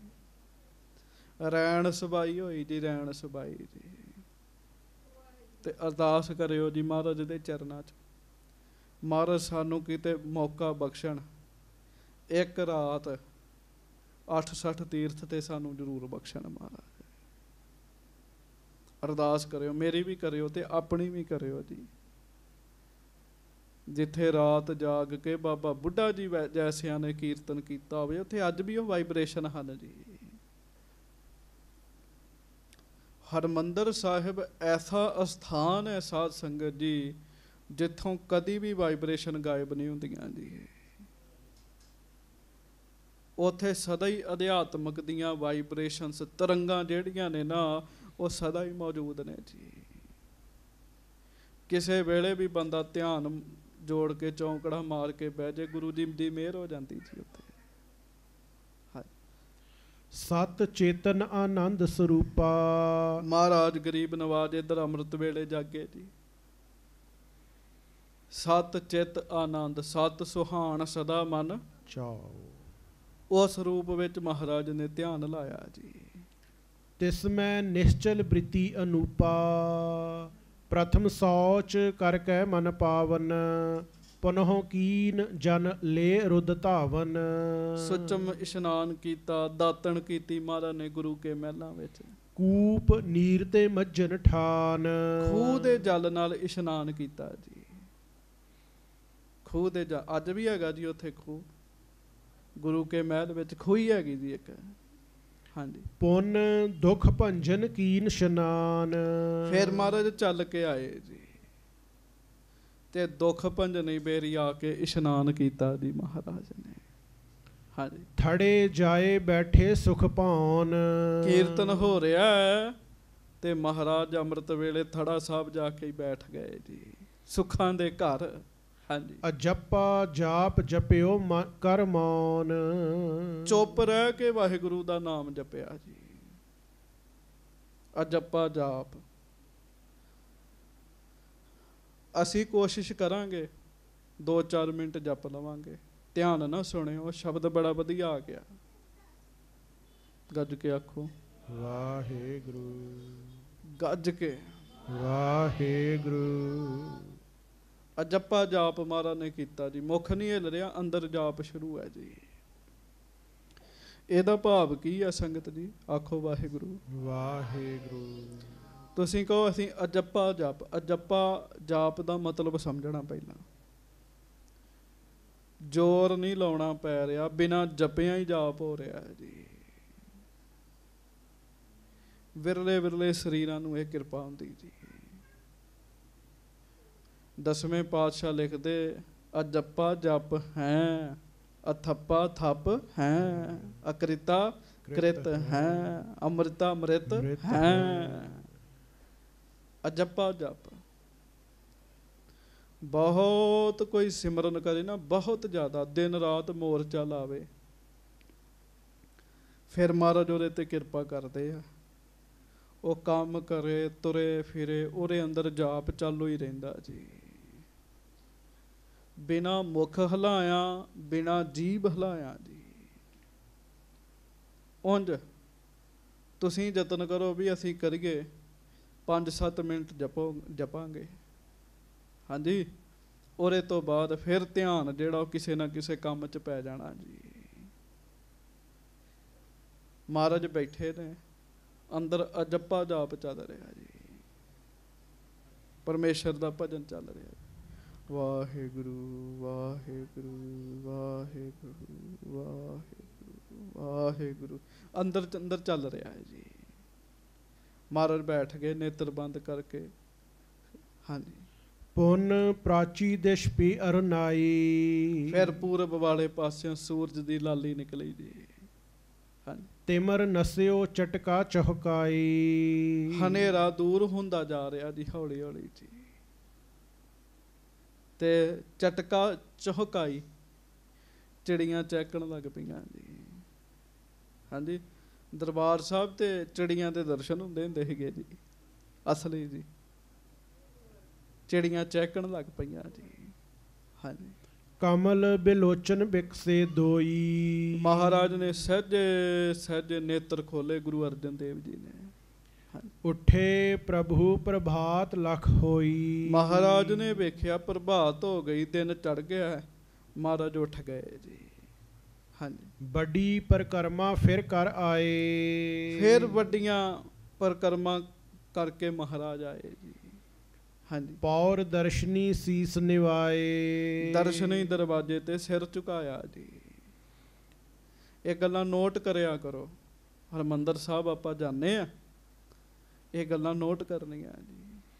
ਰੈਣ ਸਬਾਈ ਹੋਈ ਜੀ, ਰੈਣ ਸਬਾਈ ਜੀ। ਤੇ ਅਰਦਾਸ ਕਰਿਓ ਜੀ ਮਹਾਰਾਜ ਦੇ ਚਰਨਾਂ 'ਚ, ਮਹਾਰਾਜ ਸਾਨੂੰ ਕਿਤੇ ਮੌਕਾ ਬਖਸ਼ਣ। ਇੱਕ ਰਾਤ 8-60 ਤੀਰਥ ਤੇ ਸਾਨੂੰ ਜ਼ਰੂਰ ਬਖਸ਼ਣ ਮਹਾਰਾਜ। ਅਰਦਾਸ ਕਰਿਓ, ਮੇਰੀ ਵੀ ਕਰਿਓ ਤੇ ਆਪਣੀ ਵੀ ਕਰਿਓ ਜੀ। ਜਿੱਥੇ ਰਾਤ ਜਾਗ ਕੇ ਬਾਬਾ ਬੁੱਢਾ ਜੀ ਜੈਸਿਆਂ ਨੇ ਕੀਰਤਨ ਕੀਤਾ ਹੋਵੇ, ਉੱਥੇ ਅੱਜ ਵੀ ਉਹ ਵਾਈਬ੍ਰੇਸ਼ਨ ਹਨ ਜੀ। ਹਰਿਮੰਦਰ ਸਾਹਿਬ ਐਸਾ ਅਸਥਾਨ ਹੈ ਸਾਧ ਸੰਗਤ ਜੀ, ਜਿੱਥੋਂ ਕਦੀ ਵੀ ਵਾਈਬ੍ਰੇਸ਼ਨ ਗਾਇਬ ਨਹੀਂ ਹੁੰਦੀਆਂ ਜੀ। ਉੱਥੇ ਸਦਾ ਹੀ ਅਧਿਆਤਮਕ ਦੀਆਂ ਵਾਈਬ੍ਰੇਸ਼ਨਸ, ਤਰੰਗਾਂ ਜਿਹੜੀਆਂ ਨੇ ਨਾ, ਉਹ ਸਦਾ ਹੀ ਮੌਜੂਦ ਨੇ ਜੀ। ਕਿਸੇ ਵੇਲੇ ਵੀ ਬੰਦਾ ਧਿਆਨ ਜੋੜ ਕੇ ਚੌਂਕੜਾ ਮਾਰ ਕੇ ਬਹਿ ਜੇ, ਗੁਰੂ ਜੀ ਦੀ ਮਿਹਰ ਹੋ ਜਾਂਦੀ ਜੀ ਉੱਥੇ। ਸਤ ਚੇਤਨ ਆਨੰਦ ਸਰੂਪਾ। ਮਹਾਰਾਜ ਗਰੀਬ ਨਵਾਜ ਇੱਧਰ ਅੰਮ੍ਰਿਤ ਵੇਲੇ ਜਾਗੇ ਜੀ। ਸਤ ਚਿਤ ਆਨੰਦ, ਸਤ ਸੁਹਾਣ ਸਦਾ ਮਨ ਚਾਉ। ਉਸ ਰੂਪ ਵਿੱਚ ਮਹਾਰਾਜ ਨੇ ਧਿਆਨ ਲਾਇਆ ਜੀ। ਤਿਸ ਮੈਂ ਨਿਸ਼ਚਲ ਬ੍ਰਿਤੀ ਅਨੂਪਾ, ਪ੍ਰਥਮ ਸੌਚ ਕਰਕੇ ਮਨ ਪਾਵਨ, ਪੁਨਹੁ ਕੀਨ ਜਨ ਲੈ ਰੁੱਧ ਧਾਵਨ। ਸੁਚਮ ਇਸ਼ਨਾਨ ਕੀਤਾ, ਦਾਤਣ ਕੀਤੀ ਮਹਾਰਾਜ ਨੇ ਗੁਰੂ ਕੇ ਮਹਿਲਾਂ ਵਿੱਚ। ਕੂਪ ਨੀਰ ਤੇ ਮੱਜਨ ਠਾਨ। ਖੂਹ ਦੇ ਜਲ ਨਾਲ ਇਸ਼ਨਾਨ ਕੀਤਾ ਜੀ। ਖੂਹ ਦੇ ਜਲ ਅੱਜ ਵੀ ਹੈਗਾ ਜੀ ਉੱਥੇ ਖੂਹ, ਗੁਰੂ ਕੇ ਮਹਿਲ ਵਿੱਚ ਖੂਹ ਹੀ ਹੈਗੀ ਜੀ ਇੱਕ। ਹਾਂਜੀ। ਪੁੰਨ ਦੁਖ ਭੰਜਨ ਕੀਨ ਇਸ਼ਨਾਨ। ਫਿਰ ਮਹਾਰਾਜ ਚੱਲ ਕੇ ਆਏ ਜੀ ਤੇ ਦੁੱਖ ਭੰਜਨੀ ਬੇਰੀ ਆ ਕੇ ਇਸ਼ਨਾਨ ਕੀਤਾ ਜੀ ਮਹਾਰਾਜ ਨੇ। ਹਾਂਜੀ। ਥੜੇ ਜਾਏ ਬੈਠੇ ਸੁਖ ਪਾਉਨ। ਕੀਰਤਨ ਹੋ ਰਿਹਾ ਹੈ ਤੇ ਮਹਾਰਾਜ ਅੰਮ੍ਰਿਤ ਵੇਲੇ ਥੜਾ ਸਾਹਿਬ ਜਾ ਕੇ ਹੀ ਬੈਠ ਗਏ ਜੀ, ਸੁੱਖਾਂ ਦੇ ਘਰ। ਹਾਂਜੀ। ਅਜੱਪਾ ਜਾਪ ਜਪਿਓ ਕਰ ਮੌਨ। ਚੁੱਪ ਰਹਿ ਕੇ ਵਾਹਿਗੁਰੂ ਦਾ ਨਾਮ ਜਪਿਆ ਜੀ। ਅਜੱਪਾ ਜਾਪ। ਅਸੀਂ ਕੋਸ਼ਿਸ਼ ਕਰਾਂਗੇ 2-4 ਮਿੰਟ ਜਪ ਲਵਾਂਗੇ। ਧਿਆਨ ਨਾ ਸੁਣਿਓ, ਸ਼ਬਦ ਬੜਾ ਵਧੀਆ ਆ ਗਿਆ। ਗੱਜ ਕੇ ਆਖੋ ਵਾਹਿਗੁਰੂ। ਗੱਜ ਕੇ ਵਾਹਿਗੁਰੂ। ਅਜੱਪਾ ਜਾਪ ਮਹਾਰਾਜ ਨੇ ਕੀਤਾ ਜੀ। ਮੁੱਖ ਨਹੀਂ ਹਿੱਲ ਰਿਹਾ, ਅੰਦਰ ਜਾਪ ਸ਼ੁਰੂ ਹੈ ਜੀ। ਇਹਦਾ ਭਾਵ ਕੀ ਹੈ ਸੰਗਤ ਜੀ? ਆਖੋ ਵਾਹਿਗੁਰੂ। ਵਾਹਿਗੁਰੂ। ਤੁਸੀਂ ਕਹੋ ਅਸੀਂ ਅਜੱਪਾ ਜਾਪ। ਅਜੱਪਾ ਜਾਪ ਦਾ ਮਤਲਬ ਸਮਝਣਾ ਪਹਿਲਾਂ। ਜ਼ੋਰ ਨਹੀਂ ਲਾਉਣਾ ਪੈ ਰਿਹਾ, ਬਿਨਾਂ ਜਪਿਆਂ ਹੀ ਜਾਪ ਹੋ ਰਿਹਾ ਹੈ ਜੀ। ਵਿਰਲੇ ਵਿਰਲੇ ਸਰੀਰਾਂ ਨੂੰ ਇਹ ਕਿਰਪਾ ਹੁੰਦੀ ਜੀ। 10ਵੇਂ ਪਾਤਸ਼ਾਹ ਲਿਖਦੇ, ਅਜੱਪਾ ਜਪ ਹੈ, ਅਥੱਪਾ ਥੱਪ ਹੈ, ਅਕ੍ਰਿਤਾ ਕ੍ਰਿਤ ਹੈ, ਅੰਮ੍ਰਿਤਾ ਅੰਮ੍ਰਿਤ ਹੈ। ਅਜੱਪਾ ਜਪ। ਬਹੁਤ ਕੋਈ ਸਿਮਰਨ ਕਰੇ ਨਾ, ਬਹੁਤ ਜ਼ਿਆਦਾ, ਦਿਨ ਰਾਤ ਮੋਰਚਾ ਲਾਵੇ, ਫਿਰ ਮਹਾਰਾਜ ਉਹਦੇ ਤੇ ਕਿਰਪਾ ਕਰਦੇ ਆ। ਉਹ ਕੰਮ ਕਰੇ, ਤੁਰੇ ਫਿਰੇ, ਉਹਦੇ ਅੰਦਰ ਜਾਪ ਚਾਲੂ ਹੀ ਰਹਿੰਦਾ ਜੀ। ਬਿਨਾਂ ਮੁਖ ਹਿਲਾਇਆ, ਬਿਨਾਂ ਜੀਭ ਹਿਲਾਇਆ ਜੀ। ਉਂਝ ਤੁਸੀਂ ਯਤਨ ਕਰੋ ਵੀ ਅਸੀਂ ਕਰੀਏ 5-7 ਮਿੰਟ ਜਪਾਂਗੇ। ਹਾਂਜੀ, ਉਹਦੇ ਤੋਂ ਬਾਅਦ ਫਿਰ ਧਿਆਨ ਜਿਹੜਾ ਉਹ ਕਿਸੇ ਨਾ ਕਿਸੇ ਕੰਮ 'ਚ ਪੈ ਜਾਣਾ ਜੀ। ਮਹਾਰਾਜ ਬੈਠੇ ਨੇ, ਅੰਦਰ ਅਜੱਪਾ ਜਾਪ ਚੱਲ ਰਿਹਾ ਜੀ, ਪਰਮੇਸ਼ਰ ਦਾ ਭਜਨ ਚੱਲ ਰਿਹਾ। ਵਾਹਿਗੁਰੂ ਵਾਹਿਗੁਰੂ ਵਾਹਿਗੁਰੂ ਵਾਹਿਗੁਰੂ ਵਾਹਿਗੁਰੂ ਅੰਦਰ ਚੱਲ ਰਿਹਾ ਹੈ ਜੀ। ਮਹਾਰਾਜ ਬੈਠ ਗਏ ਨੇਤਰ ਬੰਦ ਕਰਕੇ। ਹਾਂਜੀ, ਪੁੰਨ ਪ੍ਰਾਚੀ ਦਿਸ਼ ਪੀ ਅਰਨਾਈ, ਫਿਰ ਪੂਰਬ ਵਾਲੇ ਪਾਸਿਓਂ ਸੂਰਜ ਦੀ ਲਾਲੀ ਨਿਕਲੀ ਜੀ। ਹਾਂਜੀ, ਤਿਮਰ ਨਸਿਓ ਚਟਕਾ ਚਹਕਾਈ, ਹਨੇਰਾ ਦੂਰ ਹੁੰਦਾ ਜਾ ਰਿਹਾ ਜੀ ਹੌਲੀ ਹੌਲੀ ਜੀ। ਤੇ ਚਟਕਾ ਚਹਕਾਈ, ਚਿੜੀਆਂ ਚਹਿਕਣ ਲੱਗ ਪਈਆਂ ਜੀ। ਹਾਂਜੀ, ਦਰਬਾਰ ਸਾਹਿਬ ਤੇ ਚਿੜੀਆਂ ਦੇ ਦਰਸ਼ਨ ਹੁੰਦੇ ਸੀਗੇ ਜੀ, ਅਸਲੀ ਜੀ। ਚਿੜੀਆਂ ਚਹਿਕਣ ਲੱਗ ਪਈਆਂ ਜੀ। ਹਾਂਜੀ, ਕਮਲ ਬਿਲੋਚਨ ਬਿਕਸੇ ਦੋਈ, ਮਹਾਰਾਜ ਨੇ ਸਹਿਜੇ ਸਹਿਜੇ ਨੇਤਰ ਖੋਲੇ ਗੁਰੂ ਅਰਜਨ ਦੇਵ ਜੀ ਨੇ। ਉੱਠੇ ਪ੍ਰਭੂ ਪ੍ਰਭਾਤ ਲਖ ਹੋਈ, ਮਹਾਰਾਜ ਨੇ ਵੇਖਿਆ ਪ੍ਰਭਾਤ ਹੋ ਗਈ, ਦਿਨ ਚੜ ਗਿਆ। ਮਹਾਰਾਜ ਉੱਠ ਗਏ ਜੀ। ਹਾਂਜੀ, ਵੱਡੀ ਪਰਕਰਮਾ ਫਿਰ ਕਰ ਆਏ, ਫਿਰ ਵੱਡੀਆਂ ਪਰਕਰਮਾ ਕਰਕੇ ਮਹਾਰਾਜ ਆਏ ਜੀ। ਹਾਂਜੀ, ਪੌਰ ਦਰਸ਼ਨੀ ਸੀਸ ਨਿਵਾਏ, ਦਰਸ਼ਨੀ ਦਰਵਾਜ਼ੇ ਤੇ ਸਿਰ ਝੁਕਾਇਆ ਜੀ। ਇਹ ਗੱਲਾਂ ਨੋਟ ਕਰਿਆ ਕਰੋ। ਹਰਿਮੰਦਰ ਸਾਹਿਬ ਆਪਾਂ ਜਾਂਦੇ ਆ, ਇਹ ਗੱਲਾਂ ਨੋਟ ਕਰਨੀਆਂ ਜੀ।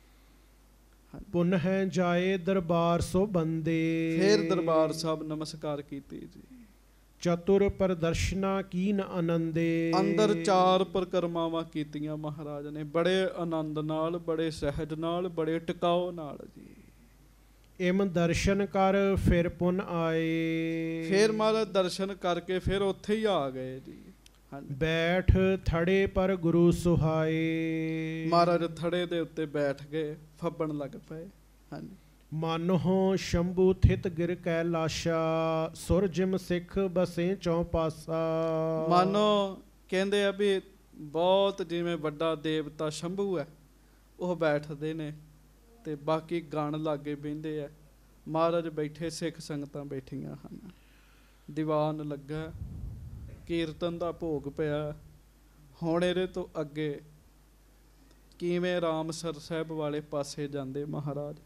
ਪੁੰਨ ਹੈ ਜਾਏ ਦਰਬਾਰ ਸੋ ਬੰਦੇ, ਫਿਰ ਦਰਬਾਰ ਸਾਹਿਬ ਨਮਸਕਾਰ ਕੀਤੀ ਜੀ। ਚਤੁਰ ਪ੍ਰਦਰਸ਼ਨਾ ਕੀਨ ਆਨੰਦੇ, ਅੰਦਰ 4 ਪਰਕਰਮਾਵਾਂ ਕੀਤੀਆਂ ਮਹਾਰਾਜ ਨੇ, ਬੜੇ ਆਨੰਦ ਨਾਲ, ਬੜੇ ਸਹਿਜ ਨਾਲ, ਬੜੇ ਟਿਕਾਓ ਨਾਲ ਜੀ। ਇਮ ਦਰਸ਼ਨ ਕਰ ਫਿਰ ਪੁੰਨ ਆਏ, ਫਿਰ ਮਹਾਰਾਜ ਦਰਸ਼ਨ ਕਰਕੇ ਫਿਰ ਉੱਥੇ ਹੀ ਆ ਗਏ ਜੀ। ਬੈਠ ਥੜੇ ਪਰ ਗੁਰੂ ਸੁਹਾਏ, ਮਹਾਰਾਜ ਥੜੇ ਦੇ ਉੱਤੇ ਬੈਠ ਗਏ, ਫੱਬਣ ਲੱਗ ਪਏ। ਹਾਂਜੀ, ਮਾਨੋ ਸ਼ੰਭੂ ਥਿਤ ਗਿਰ ਕੈਲਾਸ਼ਾ, ਸੁਰਜਿਮ ਸਿੱਖ ਬਸੇ ਚੌਪਾਸਾ। ਮਾਨੋ ਕਹਿੰਦੇ ਆ ਵੀ ਬਹੁਤ ਜਿਵੇਂ ਵੱਡਾ ਦੇਵਤਾ ਸ਼ੰਭੂ ਹੈ, ਉਹ ਬੈਠਦੇ ਨੇ ਤੇ ਬਾਕੀ ਗਣ ਲਾਗੇ ਬਹਿੰਦੇ ਆ। ਮਹਾਰਾਜ ਬੈਠੇ, ਸਿੱਖ ਸੰਗਤਾਂ ਬੈਠੀਆਂ ਹਨ, ਦੀਵਾਨ ਲੱਗਾ, ਕੀਰਤਨ ਦਾ ਭੋਗ ਪਿਆ। ਹੁਣ ਇਹਦੇ ਤੋਂ ਅੱਗੇ ਕਿਵੇਂ ਰਾਮਸਰ ਸਾਹਿਬ ਵਾਲੇ ਪਾਸੇ ਜਾਂਦੇ ਮਹਾਰਾਜ।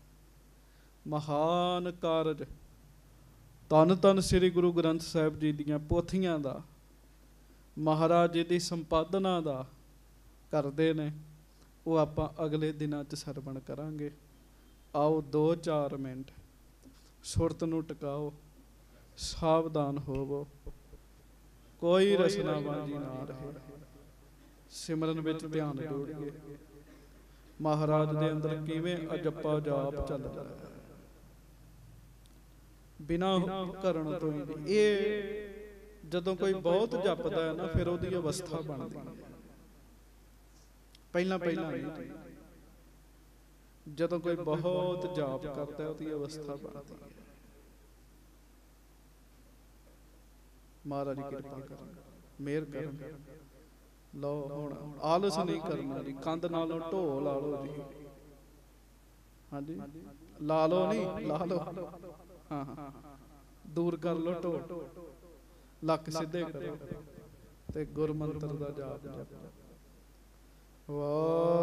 ਮਹਾਨ ਕਾਰਜ ਧੰਨ ਧੰਨ ਸ੍ਰੀ ਗੁਰੂ ਗ੍ਰੰਥ ਸਾਹਿਬ ਜੀ ਦੀਆਂ ਪੋਥੀਆਂ ਦਾ, ਮਹਾਰਾਜ ਜੀ ਦੀ ਸੰਪਾਦਨਾ ਦਾ ਕਰਦੇ ਨੇ। ਉਹ ਆਪਾਂ ਅਗਲੇ ਦਿਨਾਂ 'ਚ ਸਰਵਣ ਕਰਾਂਗੇ। ਆਓ 2-4 ਮਿੰਟ ਸੁਰਤ ਨੂੰ ਟਿਕਾਓ, ਸਾਵਧਾਨ ਹੋਵੋ, ਕੋਈ ਰਸਨਾਬਾਜ਼ੀ ਨਾ ਰਹੇ, ਸਿਮਰਨ ਵਿੱਚ ਧਿਆਨ ਜੋੜੀਏ। ਮਹਾਰਾਜ ਦੇ ਅੰਦਰ ਕਿਵੇਂ ਅਜੱਪਾ ਜਾਪ ਚੱਲ ਰਿਹਾ ਹੈ, ਬਿਨਾਂ ਕਰਨ ਤੋਂ ਹੀ। ਇਹ ਜਦੋਂ ਕੋਈ ਬਹੁਤ ਜਪਦਾ ਹੈ ਨਾ, ਫਿਰ ਉਹਦੀ ਅਵਸਥਾ ਬਣਦੀ ਹੈ। ਪਹਿਲਾਂ ਨਹੀਂ, ਜਦੋਂ ਕੋਈ ਬਹੁਤ ਜਾਪ ਕਰਦਾ ਉਹਦੀ ਅਵਸਥਾ ਬਣਦੀ ਹੈ। ਮਹਾਰਾਜ ਜੀ ਕਿਰਪਾ ਕਰਨ, ਮਿਹਰ ਕਰਨ। ਲਓ ਹੁਣ ਆਲਸ ਨਹੀਂ ਕਰਨਾ ਜੀ, ਕੰਧ ਨਾਲੋਂ ਢੋ ਲਾ ਲਓ ਜੀ। ਹਾਂਜੀ, ਲਾ ਲਓ ਨਹੀਂ, ਲਾ ਲਓ। ਹਾਂ ਹਾਂ, ਦੂਰ ਕਰ ਲਓ ਢੋ, ਲੱਕ ਸਿੱਧੇ ਕਰੋ ਤੇ ਗੁਰਮੰਤਰ ਦਾ ਜਾਪ ਜਪੋ। ਵਾਹਿਗੁਰੂ